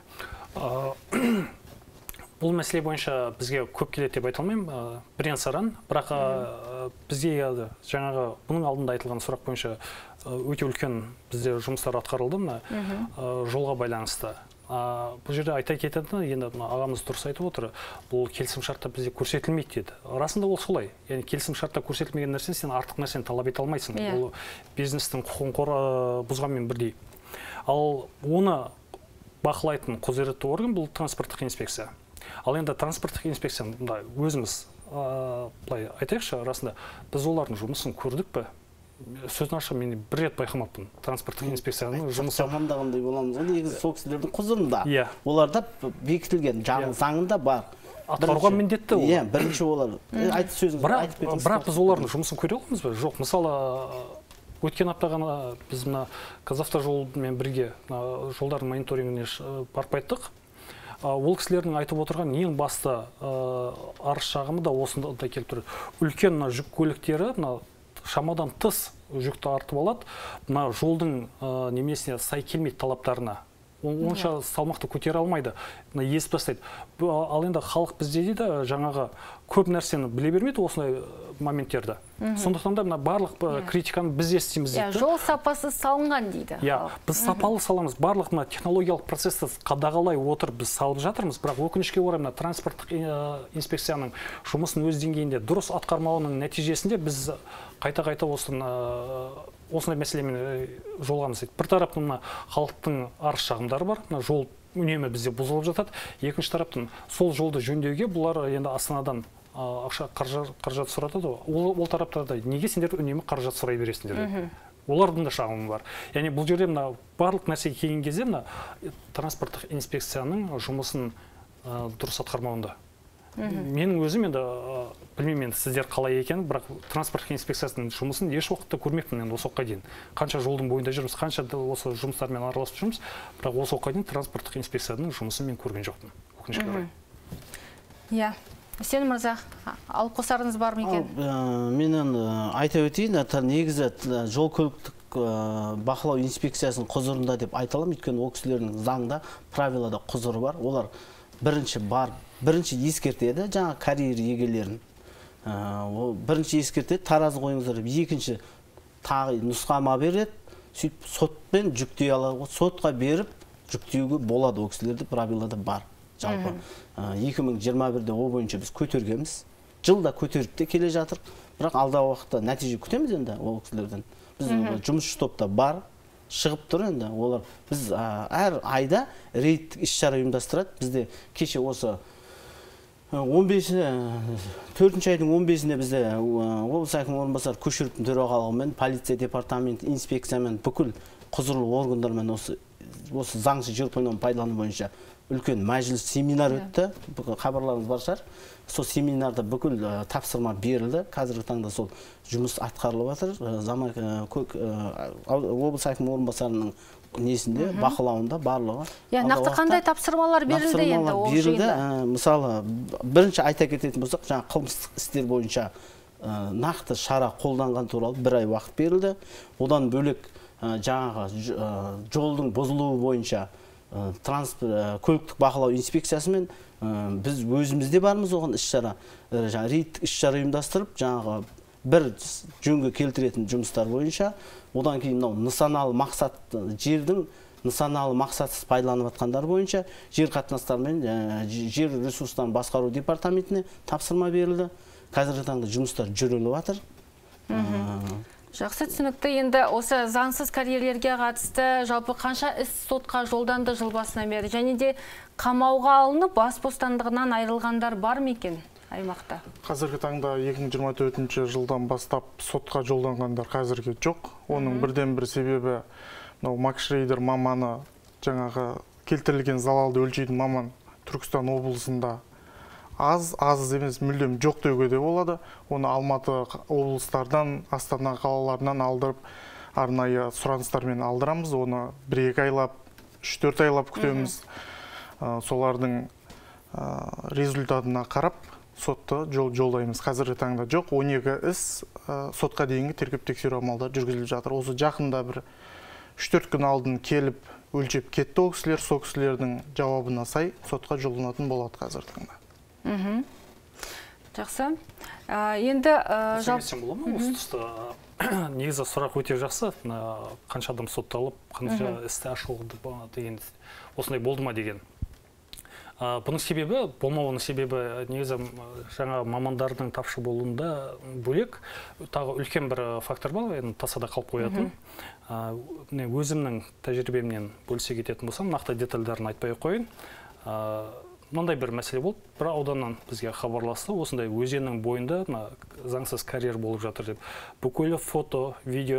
Бұл мәселе бойынша бізге көп келеді деп айта алмаймын, бірен-саран. Бірақ бізге жаңағы бұның алдында айтылған сұрақ бойынша өте үлкен бізде жұмыстар атқарылды, жолға байланысты. Бұл жерде айта кетеді, енді ағамыз дұрыс айтып отыр, бұл келісімшартта бізде көрсетілмейді деді. Расында ол солай. Яғни келісімшартта көрсетілмеген нәрсені сен артық нәрсені талап ете алмайсың. Бұл бизнестің құқығын бұзғанмен бірдей. Ал оны бақылайтын құзыретті орган бұл транспорттық инспекция. Ал енді транспорттық инспекция өзіміз былай айтайықшы, расында біз олардың жұмысын көрдік пе? Сөзін аша мен бір рет байқамаппын транспорттық инспекцияның жұмысы. Жамандағандай боламыз ғой, негізі сол кісілердің құзырында. Оларда бекітілген, заңында бар. атқаруға міндетті ол. Иә, бірінші олар. Айтып сөзіңізді айтып кетіңіз. Бірақ біз олардың жұмысын көре аламыз ба? Жоқ, мысалы, өткен апта ғана біз мына Қазавтожолмен бірге жолдардың мониторингіне барып қайттық. Ол кісілердің айтып отырған ең басты арыз шағымы да осында келіп тұр. Үлкен жүк көліктері шамадан тыс жүкті артып алады. Мына жолдың немесіне сай келмейді талаптарына. Онша салмақты көтере алмайды, есіп тастайды. Ал енді халық бізде дейді, жаңағы көп нәрсені біле бермейді осындай моменттерді. Сондықтан да барлық критиканы біз естиміз дейді. Жол сапасы салынған дейді. Біз сапалы саламыз, барлық технологиялық процессті қадағалай отырып біз салып жатырмыз, бірақ өкінішке орай транспорттық инспекцияның жұмысын өз деңгейінде дұрыс атқармауының нәтижесінде біз қайта-қайта осындай мәселемен жолғамыз. Бір тараптан халықтың арыз шағымдары бар, жол үнемі бізде бұзылып жатады. Екінші тараптан сол жолды жөндеуге бұлар енді Астанадан ақша қаражат сұратады. Ол тараптарда неге сендер үнемі қаражат сұрай бересіңдер? Олардың да шағымы бар. Яғни бұл жерде барлық нәрсеге келген кезде транспорттық инспекцияның жұмысын дұрыс атқармауында. Менің өзім енді білмеймін сіздер қалай екенін, бірақ транспорттық инспекциясының жұмысын еш уақытта көрмеппін енді осы уақытқа дейін. Қанша жолдың бойында жүрміз, қанша осы жұмыстармен араласып жүрміз, бірақ осы уақытқа дейін транспорттық инспекцияның жұмысын мен көрген жоқпын. Өкінішке орай. Иә. Сен мырза, алып қосарыңыз бар ма екен? Менен айта өтейін, негізі жол көліктік бақылау инспекциясының құзырында деп айта аламын, өйткені ол кісілердің заңда, правилада құзыры бар. Олар бірінші бар, бірінші ескертеді, жаңа карьер егелерін. Бірінші ескертеді, таразы қойыңыздар деп, екінші тағы нұсқама береді, сөйтіп сотпен жүктей алады, сотқа беріп жүктеуге болады, ол кісілерді правилада бар. Жалпы екі мың жиырма бірде о бойынша біз көтергенбіз. Жылда көтеріп те келе жатыр, бірақ алдағы уақытта нәтиже күтеміз енді ол кісілерден. Біз жұмысшы топта бар, шығып тұр енді. Олар біз әр айда рейдтік іс-шара ұйымдастырады. Бізде кеше осы төртінші айдың он бесінде бізде облыс әкімінің орынбасары Көшіровтың төрағалығымен полиция департаменті, инспекциямен, бүкіл құзырлы органдармен осы заңсыз жер қойнауын пайдалану бойынша үлкен мәжіліс семинар өтті. Хабарларыңыз бар шығар. Сол семинарда бүкіл тапсырма берілді. Қазіргі таңда сол жұмыс атқарылып жатыр. Облыс әкімінің орынбасарының несінде, бақылауында барлығы. Нақты қандай тапсырмалар берілді енді ол жиында? Мысалы, бірінші айта кететін болсақ, жаңа қылмыстық істер бойынша нақты шара қолданған туралы бір ай уақыт берілді. Одан бөлек жаңағы жолдың бұзылуы бойынша көліктік бақылау инспекциясымен біз өзімізде бармыз, оған іс-шара, рейдтік іс-шара ұйымдастырып, жаңағы бір жөнге келтіретін жұмыстар бойынша, одан кейін нысаналы мақсат, жердің нысаналы мақсатсыз пайдаланып жатқандар бойынша жер қатынастарымен жер ресурстарын басқару департаментіне тапсырма берілді. Қазіргі таңда жұмыстар жүріліп жатыр. Жақсы түсінікті. Енді осы заңсыз карьерлерге қатысты жалпы қанша іс сотқа жолданды жыл басынан бері, және де қамауға алынып бас бостандығынан айырылғандар бар ма екен аймақта? Қазіргі таңда екі мың жиырма төртінші жылдан бастап сотқа жолданғандар қазірге жоқ. Оның бірден бір себебі Макшрейдер маманы, жаңағы келтірілген залалды өлшейтін маман Түркістан облысында аз, аз емес, мүлдем жоқ деуге де болады. Оны Алматы облыстардан, Астана қалаларынан алдырып, арнайы сұраныстармен алдырамыз. Оны бір-екі айлап, үш-төрт айлап күтеміз. Солардың результатына қарап сотты жолдаймыз. Қазіргі таңда жоқ. он екі іс сотқа дейінгі тергеп тексеру амалдары жүргізіліп жатыр. Осы жақында бір үш-төрт күн алдын келіп өлшеп кетті ол кісілер. Сол кісілердің жауабына сай сотқа жолданатын болады қазіргі таңда. Жақсы. Енді сөйлесем бола ма? Осы тұста негізі сұрақ өте жақсы. Қанша адам сотталып, қанша істі ашылды деген, осындай болды ма деген. Бұның себебі, болмауының себебі негізі жаңа мамандардың тапшы болуында бөлек, тағы үлкен бір фактор бар, тасада қалып қоятын. Өзімнің тәжірибемнен бөлісе кететін болсам, нақты детальдарын айтпай қойын. Мынандай бір мәселе болды, бір ауданнан бізге хабарласты, осындай өзеннің бойында заңсыз карьер болып жатыр деп. Бүкілі фото, видео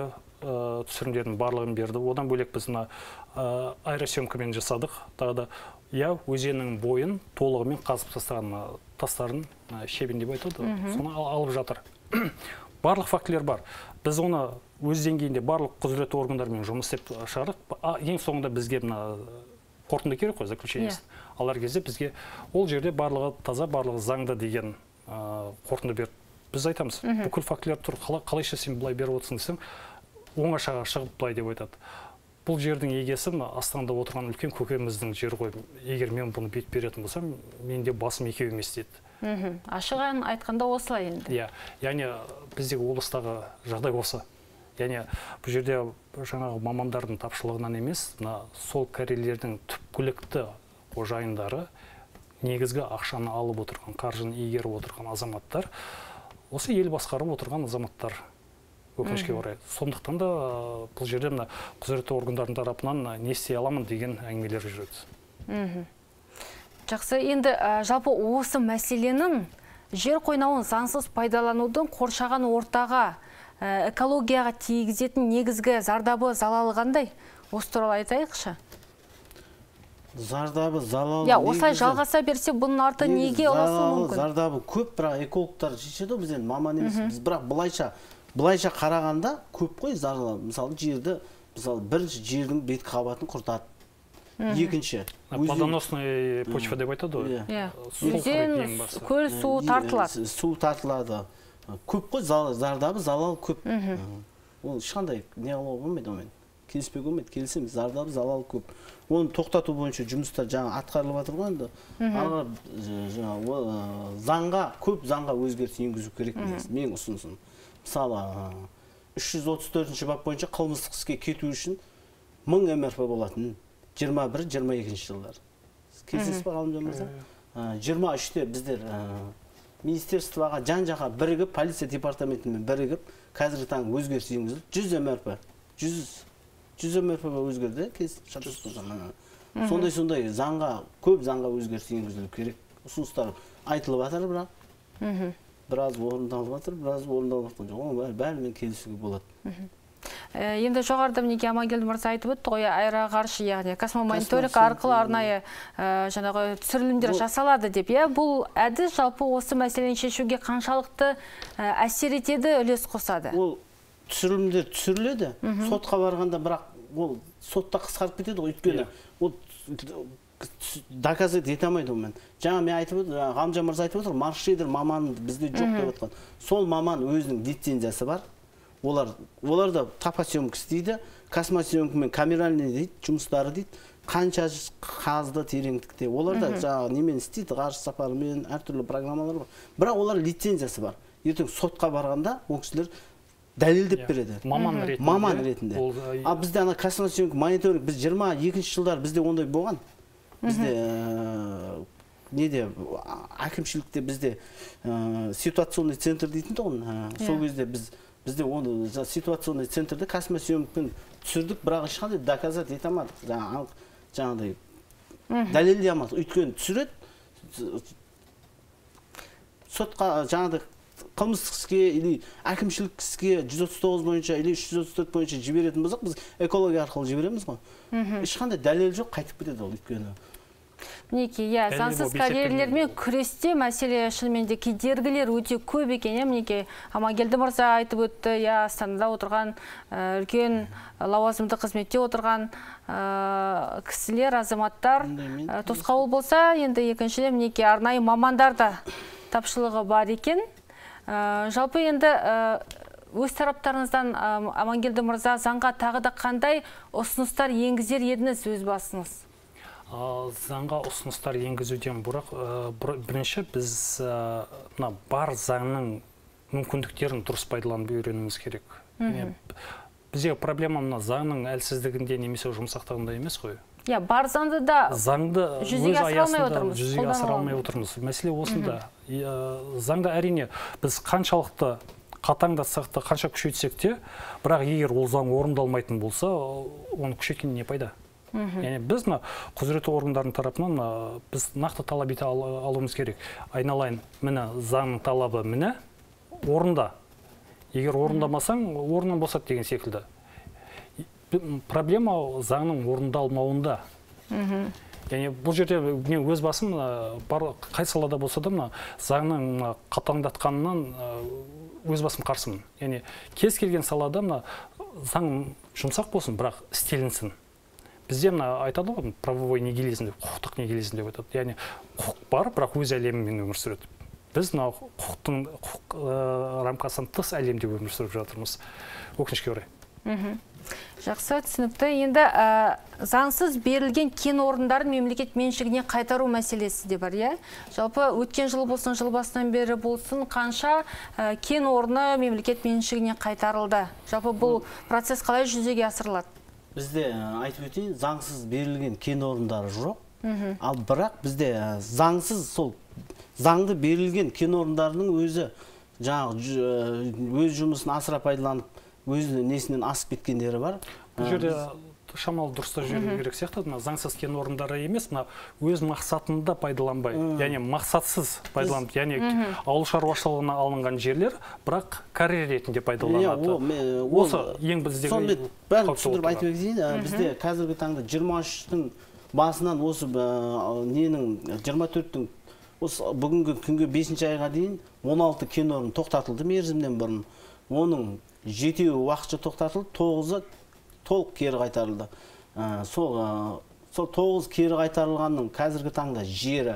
түсірімдердің барлығын берді. Одан бөлек біз мына аэросъемкамен жасадық. Тағы да я өзеннің бойын толығымен қазып тастаған тастарын шебен деп айтады. Соны алып жатыр. Барлық фактілер бар. Біз оны өз деңгейінде барлық құзыретті органдармен жұмыс істеп шығардық. Ең соңында бізге мына қорытынды керек қой, заключениесі. Алар кезде бізге ол жерде барлығы таза, барлығы заңды деген қорытынды берді. Біз айтамыз, бүкіл фактілер тұр, қалайша сен былай беріп отырсың десем, оңашаға шығып былай деп айтады. Бұл жердің егесі астанада отырған үлкен көкеміздің жері ғой. Егер мен бұны бет беретін болсам, менде басым екеу емес дейді. Ашығын айтқанда осылай енді. Яғни біздегі облыстағы жағдай осы. Яғни бұл жерде жаңағы мамандардың тапшылығынан емес, сол кәрелердің түпкілікті қожайындары, негізгі ақшаны алып отырған, қаржыны игеріп отырған азаматтар, осы ел басқарып отырған азаматтар. Өкінішке орай. Сондықтан да бұл жерде мына құзыретті органдардың тарапынан не істей аламын деген әңгімелер жүреді. Жақсы, енді жалпы осы мәселенің жер қойнауын заңсыз пайдаланудың қоршаған ортаға, экологияға тигізетін негізгі зардабы, залалы қандай? Осы туралы айтайықшы. Зардабы, залалы. Я, осылай жалғаса берсе, бұның арты неге оласуы мүмкін? Зардабы көп, бірақ экологтар шешеді, біз енді маман емес, біз бірақ бұлайша Бұлайша қарағанда көп қой зарлы. Мысалы, жерді, мысалы, бірінші жердің бет қабатын құртады. Екінші. Плодоносный почва деп айтады ғой. Өзен, көл су тартылады. Су тартылады. Көп қой зардабы, залал көп. Ол ешқандай не қылуға болмайды онымен. Келіспеуге болмайды, келісеміз, зардабы, залал көп. Оны тоқтату бойынша жұмыстар жаңа атқарылып жатыр ғой енді. Заңға, көп заңға өзгеріс енгізу керек менің ұсынысым. Мысалы, үш жүз отыз төртінші бап бойынша қылмыстық іске кету үшін мың эм эр пэ болатын жиырма бір жиырма екінші жылдар. Келісесіз ба, Ғалымжан мырза? жиырма үште біздер министерствоға жан-жаққа бірігіп, полиция департаментімен бірігіп, қазіргі таңда өзгеріс енгізілді. жүз эм эр пэ, жүз эм эр пэ өзгерді, сондай-сондай заңға, көп заңға өзгеріс енгізілу керек. Ұсыныстар айтылып жатыр, бірақ біраз орындалып жатыр, біраз орындалып жатыр. Оның бәрімен келісуге болады. Енді жоғарыда мінеке Амангелді мырза айтып өтті ғой, аэроғарыш, яғни космомониторинг арқылы арнайы жаңағы түсірілімдер жасалады деп. Бұл әдіс жалпы осы мәселені шешуге қаншалықты әсер етеді, үлес қосады? Ол түсірілімдер түсіріледі, сотқа барғанда, бірақ ол сотта қысқарып кетеді ғой, өйткені ол доказать ете алмайды онымен. Жаңа мен айтып өтір, Ғалымжан мырза айтып өтір, маршрутер маман бізде жоқ деп отқан. Сол маман өзінің лицензиясы бар. Олар да топосъемка істейді, космосъемкамен камеральный дейді, жұмыстары дейді, қанша қазды тереңдікте. Олар да жаңа немен істейді, ғарыш сапарымен, әртүрлі программалар бар. Бірақ олар лицензиясы бар. Ертең сотқа барғанда ол кісілер дәлелдеп береді. Маман ретінде. А бізде ана космосъемка мониторинг, біз жиырма екінші жылдар бізде ондай болған. Бізде неде әкімшілікте бізде ситуационный центр дейтін тұғын. Сол кезде бізде оны ситуационный центрде космосъемкамен түсірдік, бірақ ешқандай доказать ете алмадық. Жаңағыдай дәлелдей алмадық. Өйткені түсіреді, сотқа жаңағыдай қылмыстық іске или әкімшілік іске жүз отыз тоғыз бойынша или үш жүз отыз төрт бойынша жіберетін болсақ, біз экология арқылы жібереміз ғой. Ешқандай дәлел жоқ, қайтып кетеді ол өйткені. Мінеке, иә, заңсыз карьерлермен күресте мәселе шынымен де кедергілер өте көп екен. Мінеке, Амангелді мырза айтып өтті, иә, Астанада отырған үлкен лауазымды қызметте отырған кісілер, азаматтар тосқауыл болса, енді екіншіден мінеке арнайы мамандар да тапшылығы бар екен. Жалпы енді өз тараптарыңыздан Амангелді мырза заңға тағы да қандай ұсыныстар енгізер едіңіз өз басыңыз? Заңға ұсыныстар енгізуден бұрақ, бірінші біз бар заңның мүмкіндіктерін дұрыс пайдаланып үйренуіміз керек. Біздегі проблема заңның әлсіздігінде немесе жұмсақтығында емес қой. Я, бар заңды да жүзеге асыра алмай отырмыз. Мәселе осында. Заңда әрине біз қаншалықты қатаңдатсақ та, қанша күшейтсек те, бірақ егер ол заң орындалмайтын болса, оны күшейткен не пайда? Яғни біз құзыретті органдардың тарапынан біз нақты талап ете алуымыз керек. Айналайын, міне заңның талабы міне орында. Егер орындамасаң, орнынан босат деген секілді. проблема заңның орындалмауында. Яғни бұл жерде мен өз басым қай салада болса да мына заңның қатаңдатқанынан өз басым қарсымын. Яғни кез келген салада мына заң жұмсақ болсын, бірақ істелінсін. Бізде мына айтады ғой, правовой нигилизм деп, құқықтық нигилизм деп айтады. Яғни құқық бар, бірақ өз әлемімен өмір сүреді. Біз мына құқықтың құқық рамкасынан тыс әлемде өмір сүріп жатырмыз. Өкінішке орай. Жақсы, түсінікті. Енді заңсыз берілген кен орындарын мемлекет меншігіне қайтару мәселесі де бар, иә? Жалпы өткен жыл болсын, жыл басынан бері болсын, қанша кен орны мемлекет меншігіне қайтарылды? Жалпы бұл процесс қалай жүзеге асырылады? Бізде айтып өтейін, заңсыз берілген кен орындары жоқ. Ал бірақ бізде заңсыз сол заңды берілген кен орындарының өзі жаңағы өз жұмысын асыра пайдаланып өзінің несінен асып кеткендері бар. Бұл жерде шамалы дұрыстап жіберу керек сияқты, заңсыз кен орындары емес, өз мақсатында пайдаланбай, яғни мақсатсыз пайдаланып, яғни ауыл шаруашылығына алынған жерлер, бірақ карьер ретінде пайдаланады. Осы ең біздегі бәрін түсіндіріп айтып өтейін, бізде қазіргі таңда жиырма үштің басынан осы ненің жиырма төрттің осы бүгінгі күнге бесінші айға дейін он алты кен орны тоқтатылды мерзімнен бұрын. Оның жетеуі уақытша тоқтатылды, тоғызы толық кері қайтарылды. Сол тоғыз кері қайтарылғанның қазіргі таңда жері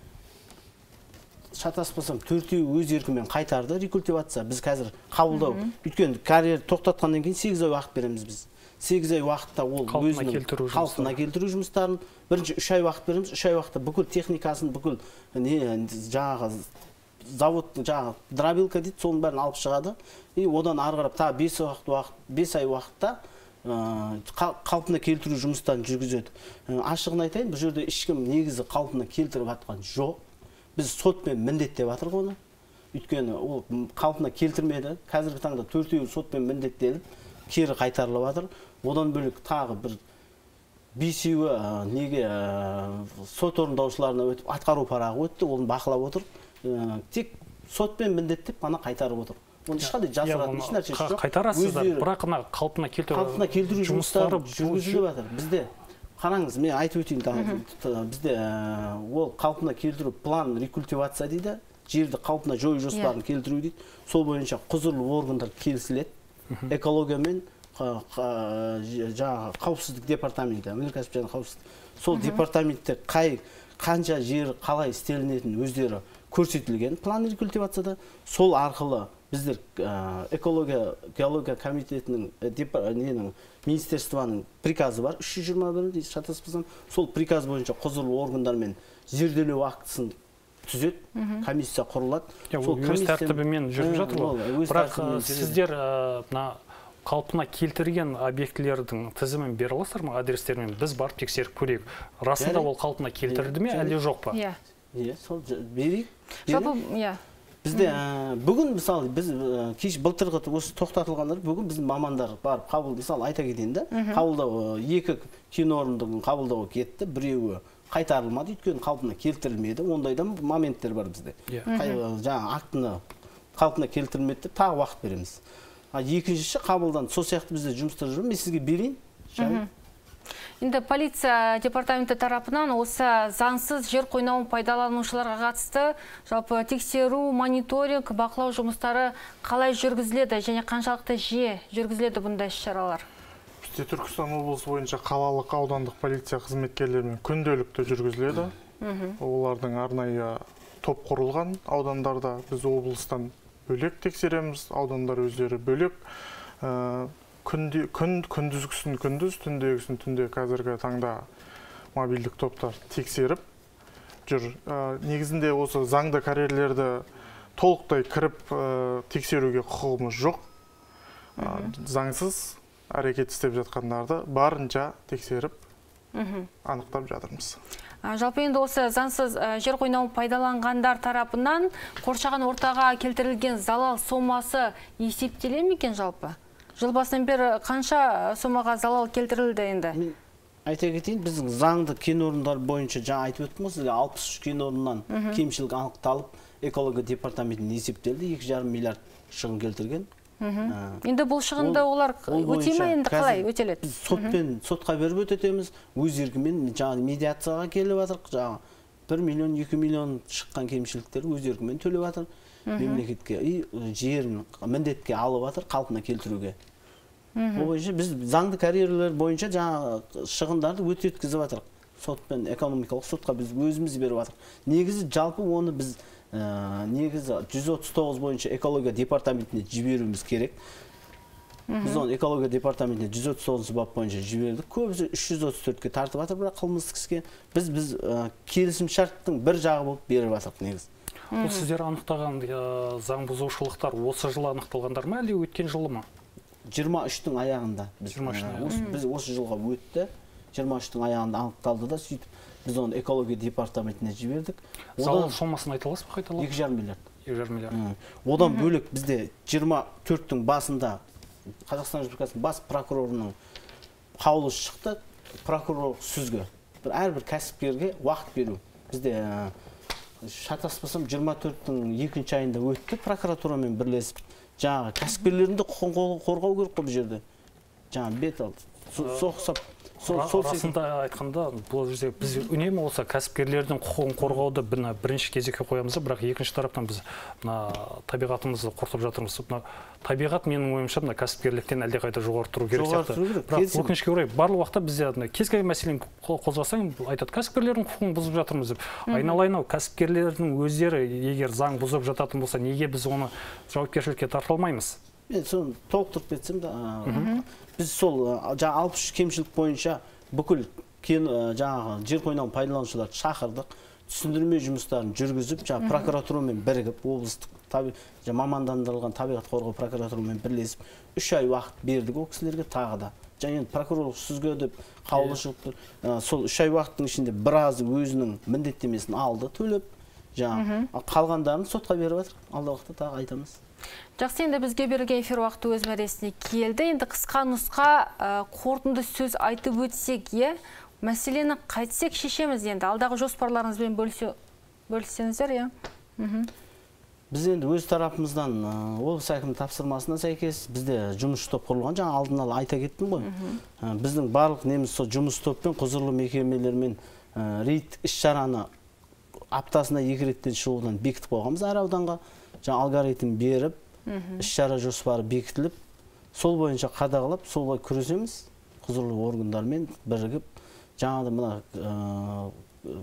шатаспасам төртеуі өз еркімен қайтарды рекультивация. Біз қазір қабылдау. Өйткені карьер тоқтатқаннан кейін сегіз ай уақыт береміз біз. сегіз ай уақытта ол өзінің қалпына келтіру жұмыстарын, бірінші үш ай уақыт береміз. үш ай уақытта бүкіл техникасын, бүкіл жаңағы завод, жаңағы дробилка дейді, соның бәрін алып шығады. И одан ары қарап та бес ай уақытта қалпына келтіру жұмыстарын жүргізеді. Ашығын айтайын, бұл жерде ешкім негізі қалпына келтіріп жатқан жоқ. Біз сотпен міндеттеп жатырық оны. Өйткені ол қалпына келтірмеді. Қазіргі таңда төртеуі сотпен міндеттеліп, кері қайтарылып жатыр. Одан бөлек тағы бір бесеуі неге сот орындаушыларына өтіп, атқару парағы өтті, оны бақылап отыр. Тек сотпен міндеттеп қана қайтарып отыр. Оны ешқандай жасыратын еш нәрсе жоқ. Қайтарасыздар, бірақ қалпына келтіру жұмыстары жүргізіліп жатыр. Бізде қараңыз, мен айтып өтейін, бізде ол қалпына келтіру план рекультивация дейді, жерді қалпына жою жоспарын келтіру дейді. Сол бойынша құзырлы органдар келісіледі. Экологиямен жаңағы қауіпсіздік департаменті, өнеркәсіп және қауіпсіздік. Сол департаменттер қанша жер қалай істелінетін өздері көрсетілген план рекультивацияда. Сол арқылы біздер экология, геология комитетінің, министерствоның приказы бар, үш жүз жиырма бір шатаспасам, сол приказ бойынша құзырлы органдармен зерделеу актісін түзет, комиссия құрылады. Өз тәртібімен жүріп жатыр ғой. Бірақ сіздер қалпына келтірген объектілердің тізімін бере аласыздар ма, адрестермен? Біз барып тексеріп көрейік. Расында ол қалпына келтірді ме, әлде жоқ па? Иә, сол берейік. Жалпы, иә. Бізде бүгін, мысалы, біз кеш былтырғы осы тоқтатылғандар, бүгін біздің мамандар барып қабылдау, мысалы, айта кетейін да, қабылдау, екі кен орындығын қабылдауға кетті, біреуі қайтарылмады, өйткені қалпына келтірілмеді, ондайдан моменттер бар бізде. Жаңа актыны қалпына келтірмеді деп тағы уақыт береміз. Екіншісі қабылдан, сол сияқты бізде жұмыстар жүріп, мен сізге берейін. Енді полиция департаменті тарапынан осы заңсыз жер қойнауын пайдаланушыларға қатысты жалпы тексеру, мониторинг, бақылау жұмыстары қалай жүргізіледі және қаншалықты жиі жүргізіледі бұндай іс-шаралар? Бізде Түркістан облысы бойынша қалалық аудандық полиция қызметкерлерімен күнделікті жүргізіледі. Олардың арнайы топ құрылған аудандарда біз облыстан бөлек тексереміз, аудандар өздері бөлек. Күндізгісін күндіз, түндегісін түнде қазіргі таңда мобильдік топтар тексеріп жүр. Негізінде осы заңды карьерлерді толықтай кіріп тексеруге құқығымыз жоқ. Заңсыз әрекет істеп жатқандарды барынша тексеріп анықтап жатырмыз. Жалпы енді осы заңсыз жер қойнауын пайдаланғандар тарапынан қоршаған ортаға келтірілген залал сомасы есептеле ме екен жалпы? Жыл басынан бері қанша сомаға залал келтірілді енді? Айта кетейін, біздің заңды кен орындар бойынша жаңа айтып өттім ғой, алпыс үш кен орнынан кемшілік анықталып, экология департаментіне есептелді, екі жарым миллиард шығын келтірген. Енді бұл шығынды олар өтей ме, енді қалай өтеледі? Біз сотпен, сотқа беріп өтетеміз, өз еркімен жаңағы медиацияға келіп жатыр, жаңағы бір миллион, екі миллион шыққан кемшіліктер өз еркімен төлеп жатыр мемлекетке, и жерін міндетке алып жатыр қалпына келтіруге. Ол бойынша біз заңды карьерлер бойынша жаңағы шығындарды өтеткізіп жатыр. Сотпен, экономикалық сотқа біз өзіміз беріп жатыр. Негізі жалпы оны біз негізі жүз отыз тоғыз бойынша экология департаментіне жіберуіміз керек. Біз оны экология департаментіне жүз отыз тоғызыншы бап бойынша жібердік. Көбісі үш жүз отыз төртке тартып жатыр, бірақ қылмыстық іске біз біз келісім шарттың бір жағы болып беріп жатырмыз негізі. Бұл сіздер анықтаған заң бұзушылықтар осы жылы анықталғандар ма, әлде өткен жылы ма? жиырма үштің аяғында біз осы жылға өтті. жиырма үштің аяғында анықталды да, сөйтіп біз оны экология департаментіне жібердік. Залал сомасын айта аласыз ба, қайталап? екі жарым миллиард. екі жарым миллиард. Одан бөлек бізде жиырма төрттің басында Қазақстан Республикасының бас прокурорының қаулысы шықты, прокурор сүзгі. Әрбір кәсіпкерге уақыт беру. Бізде шатаспасам жиырма төрттің екінші айында өтті, прокуратурамен бірлесіп. Жаңағы кәсіпкерлердің де құқығын қорғау керек бұл жерде. Жаңағы бет алды, соқсап. Расында айтқанда, бұл жерде біз үнемі олса кәсіпкерлердің құқығын қорғауды бірінші кезекке қоямыз, бірақ екінші тараптан біз табиғатымызды құртып жатырмыз. Табиғат менің ойымша кәсіпкерліктен әлдеқайда жоғары тұру керек сияқты. Бірақ өкінішке орай барлық уақытта бізде кез келген мәселені қозғасаң, айтады, кәсіпкерлердің құқығын бұзып жатырмыз деп. Айналайын-ау, кәсіпкерлердің өздері егер заң бұзып жататын болса, неге біз оны жауапкершілікке тарта алмаймыз? Мен соны толықтырып кетсем да, біз сол жаңағы алпыс үш кемшілік бойынша бүкіл жаңағы жер қойнауын пайдаланушыларды шақырдық, түсіндірме жұмыстарын жүргізіп, жаңағы прокуратурамен бірігіп, облыстық мамандандырылған табиғат қорғау прокуратурамен бірлесіп, үш ай уақыт бердік ол кісілерге тағы да. Және прокурорлық сүзгі деп қаулы шығып тұр. Сол үш ай уақыттың ішінде біразы өзінің міндеттемесін алды, төлеп, жаңағы қалғандарын сотқа беріп жатыр. Алдағы уақытта тағы айтамыз. Жақсы, енді бізге берілген эфир уақыты өз мәресіне келді. Енді қысқа нұсқа қорытынды сөз айтып өтсек, е, мәселені қайтсек шешеміз енді. Алдағы жоспарларыңызбен бөліссеңіздер, е? Біз енді өз тарапымыздан облыс әкімінің тапсырмасына сәйкес бізде жұмыс топ құрылған. Жаңа алдын ала айта кеттім ғой. Біздің барлық неміз сол жұмыс топпен құзырлы мекемелермен рейд іс-шараны аптасына екі реттен шығудан бекітіп қойғанбыз әр ауданға. Жаңа алгоритм беріп, іс-шара жоспары бекітіліп, сол бойынша қадағалап, солай күресеміз, құзырлы органдармен бірігіп, жаңағыда мына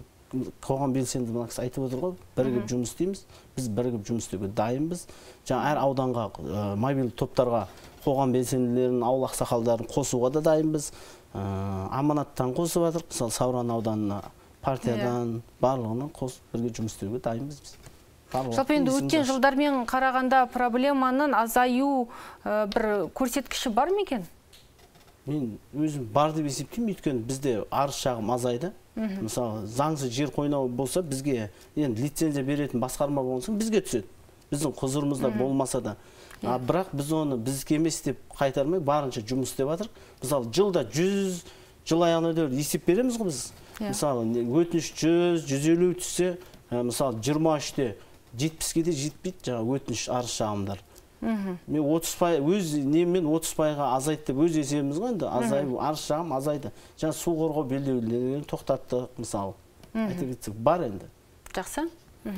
қоғам белсенді мына кісі айтып отыр ғой, бірігіп жұмыс істейміз, біз бірігіп жұмыс істеуге дайынбыз. Жаңа әр ауданға, мобильді топтарға қоғам белсенділерін, ауыл ақсақалдарын қосуға да дайынбыз. Аманаттан қосып жатыр, мысалы Сауран ауданына, партиядан, барлығынан қосып бірге жұмыс істеуге дайынбыз біз. Жалпы енді өткен жылдармен қарағанда проблеманың азаю бір көрсеткіші бар ма екен? Мен өзім бар деп есептеймін, өйткені бізде арыз шағым азайды. Мысалы, заңсыз жер қойнау болса, бізге енді лицензия беретін басқарма болса, бізге түседі. Біздің құзырымызда болмаса да. Бірақ біз оны бізге емес деп қайтармай, барынша жұмыс істеп жатыр. Мысалы, жылда жүз, жыл аяғына дейін есеп береміз ғой біз. Мысалы, өтініш жүз, жүз елу түссе, мысалы, жиырма үште жетпіске де жетпейді жаңа өтініш арыз шағымдар. Мен отыз пайыз өз немен отыз пайызға азайды деп өз есебіміз ғой енді, азайды, арыз шағым азайды. Жаңа су қорғау белдеулерін тоқтаттық мысалы. Айта кетсек бар енді. Жақсы.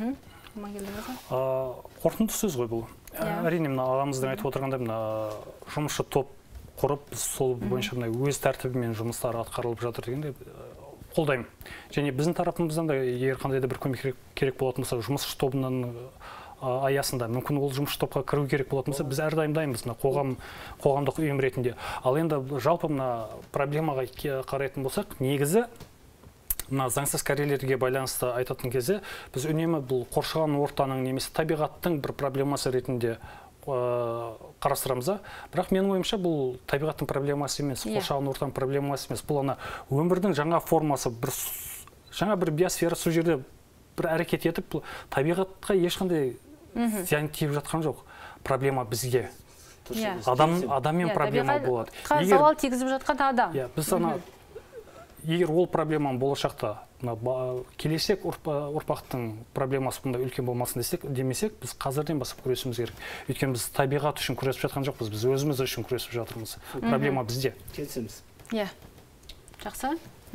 Қорытынды сөз ғой бұл. Әрине мына ағамыздың айтып отырғандай мына жұмысшы топ құрып, сол бойынша өз тәртібімен жұмыстар атқарылып жатыр дегенде қолдаймын. Және біздің тарапымыздан да егер қандай да бір көмек керек болатын болса, жұмысшы тобының аясында мүмкін ол жұмысшы топқа кіру керек болатын болса, біз әрдайым дайынбыз қоғам қоғамдық ұйым ретінде. Ал енді жалпы мына проблемаға қарайтын болсақ, негізі мына заңсыз карьерлерге байланысты айтатын кезде біз үнемі бұл қоршаған ортаның немесе табиғаттың бір проблемасы ретінде қарастырамыз. Бірақ менің ойымша бұл табиғаттың проблемасы емес, қоршаған ортаның проблемасы емес. Бұл ана өмірдің жаңа формасы, жаңа бір биосфера сол жерде бір әрекет етіп, табиғатқа ешқандай зиян тиіп жатқан жоқ. Проблема бізге. Адаммен проблема болады. Залал тигізіп жатқан адам. Біз ана егер ол проблеманы болашақта келешек ұрпақтың проблемасы бұнда үлкен болмасын десек, демесек, біз қазірден басып күресіміз керек. Өйткені біз табиғат үшін күресіп жатқан жоқпыз, біз өзіміз үшін күресіп жатырмыз. Проблема бізде. Келісеміз. Иә. Жақсы.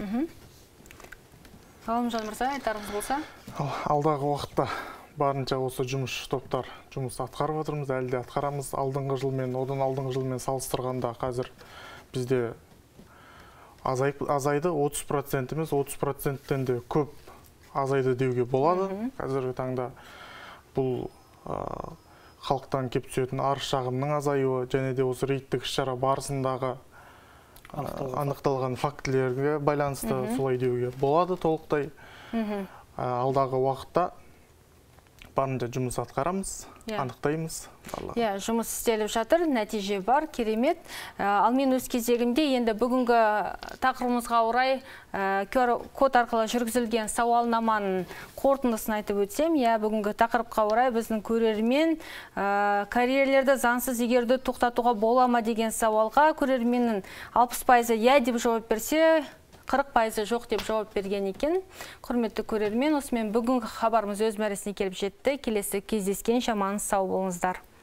Ғалымжан мырза, айтарыңыз болса? Алдағы уақытта барынша осы жұмыс топтар жұмыс атқарып жатырмыз, әлі де атқарамыз. Алдыңғы жылмен, одан алдыңғы жылмен салыстырғанда қазір бізде азайды, отыз процент емес, отыз проценттен де көп азайды деуге болады. Қазіргі таңда бұл халықтан кеп түсетін арыз шағымның азаюы, және де осы рейдтік іс-шара барысындағы анықталған фактілерге байланысты солай деуге болады толықтай. Алдағы уақытта барынша жұмыс атқарамыз, анықтаймыз. Иә, жұмыс істеліп жатыр, нәтиже бар, керемет. Ал мен өз кезегімде енді бүгінгі тақырыбымызға орай код арқылы жүргізілген сауалнаманың қорытындысын айтып өтсем, иә, бүгінгі тақырыпқа орай біздің көрермен карьерлерді заңсыз егерді тоқтатуға бола ма деген сауалға көрерменнің алпыс пайызы иә деп жауап берсе, қырық пайызы жоқ деп жауап берген екен. Құрметті көрермен, осымен бүгінгі хабарымыз өз мәресіне келіп жетті. Келесі кездескенше аман сау болыңыздар.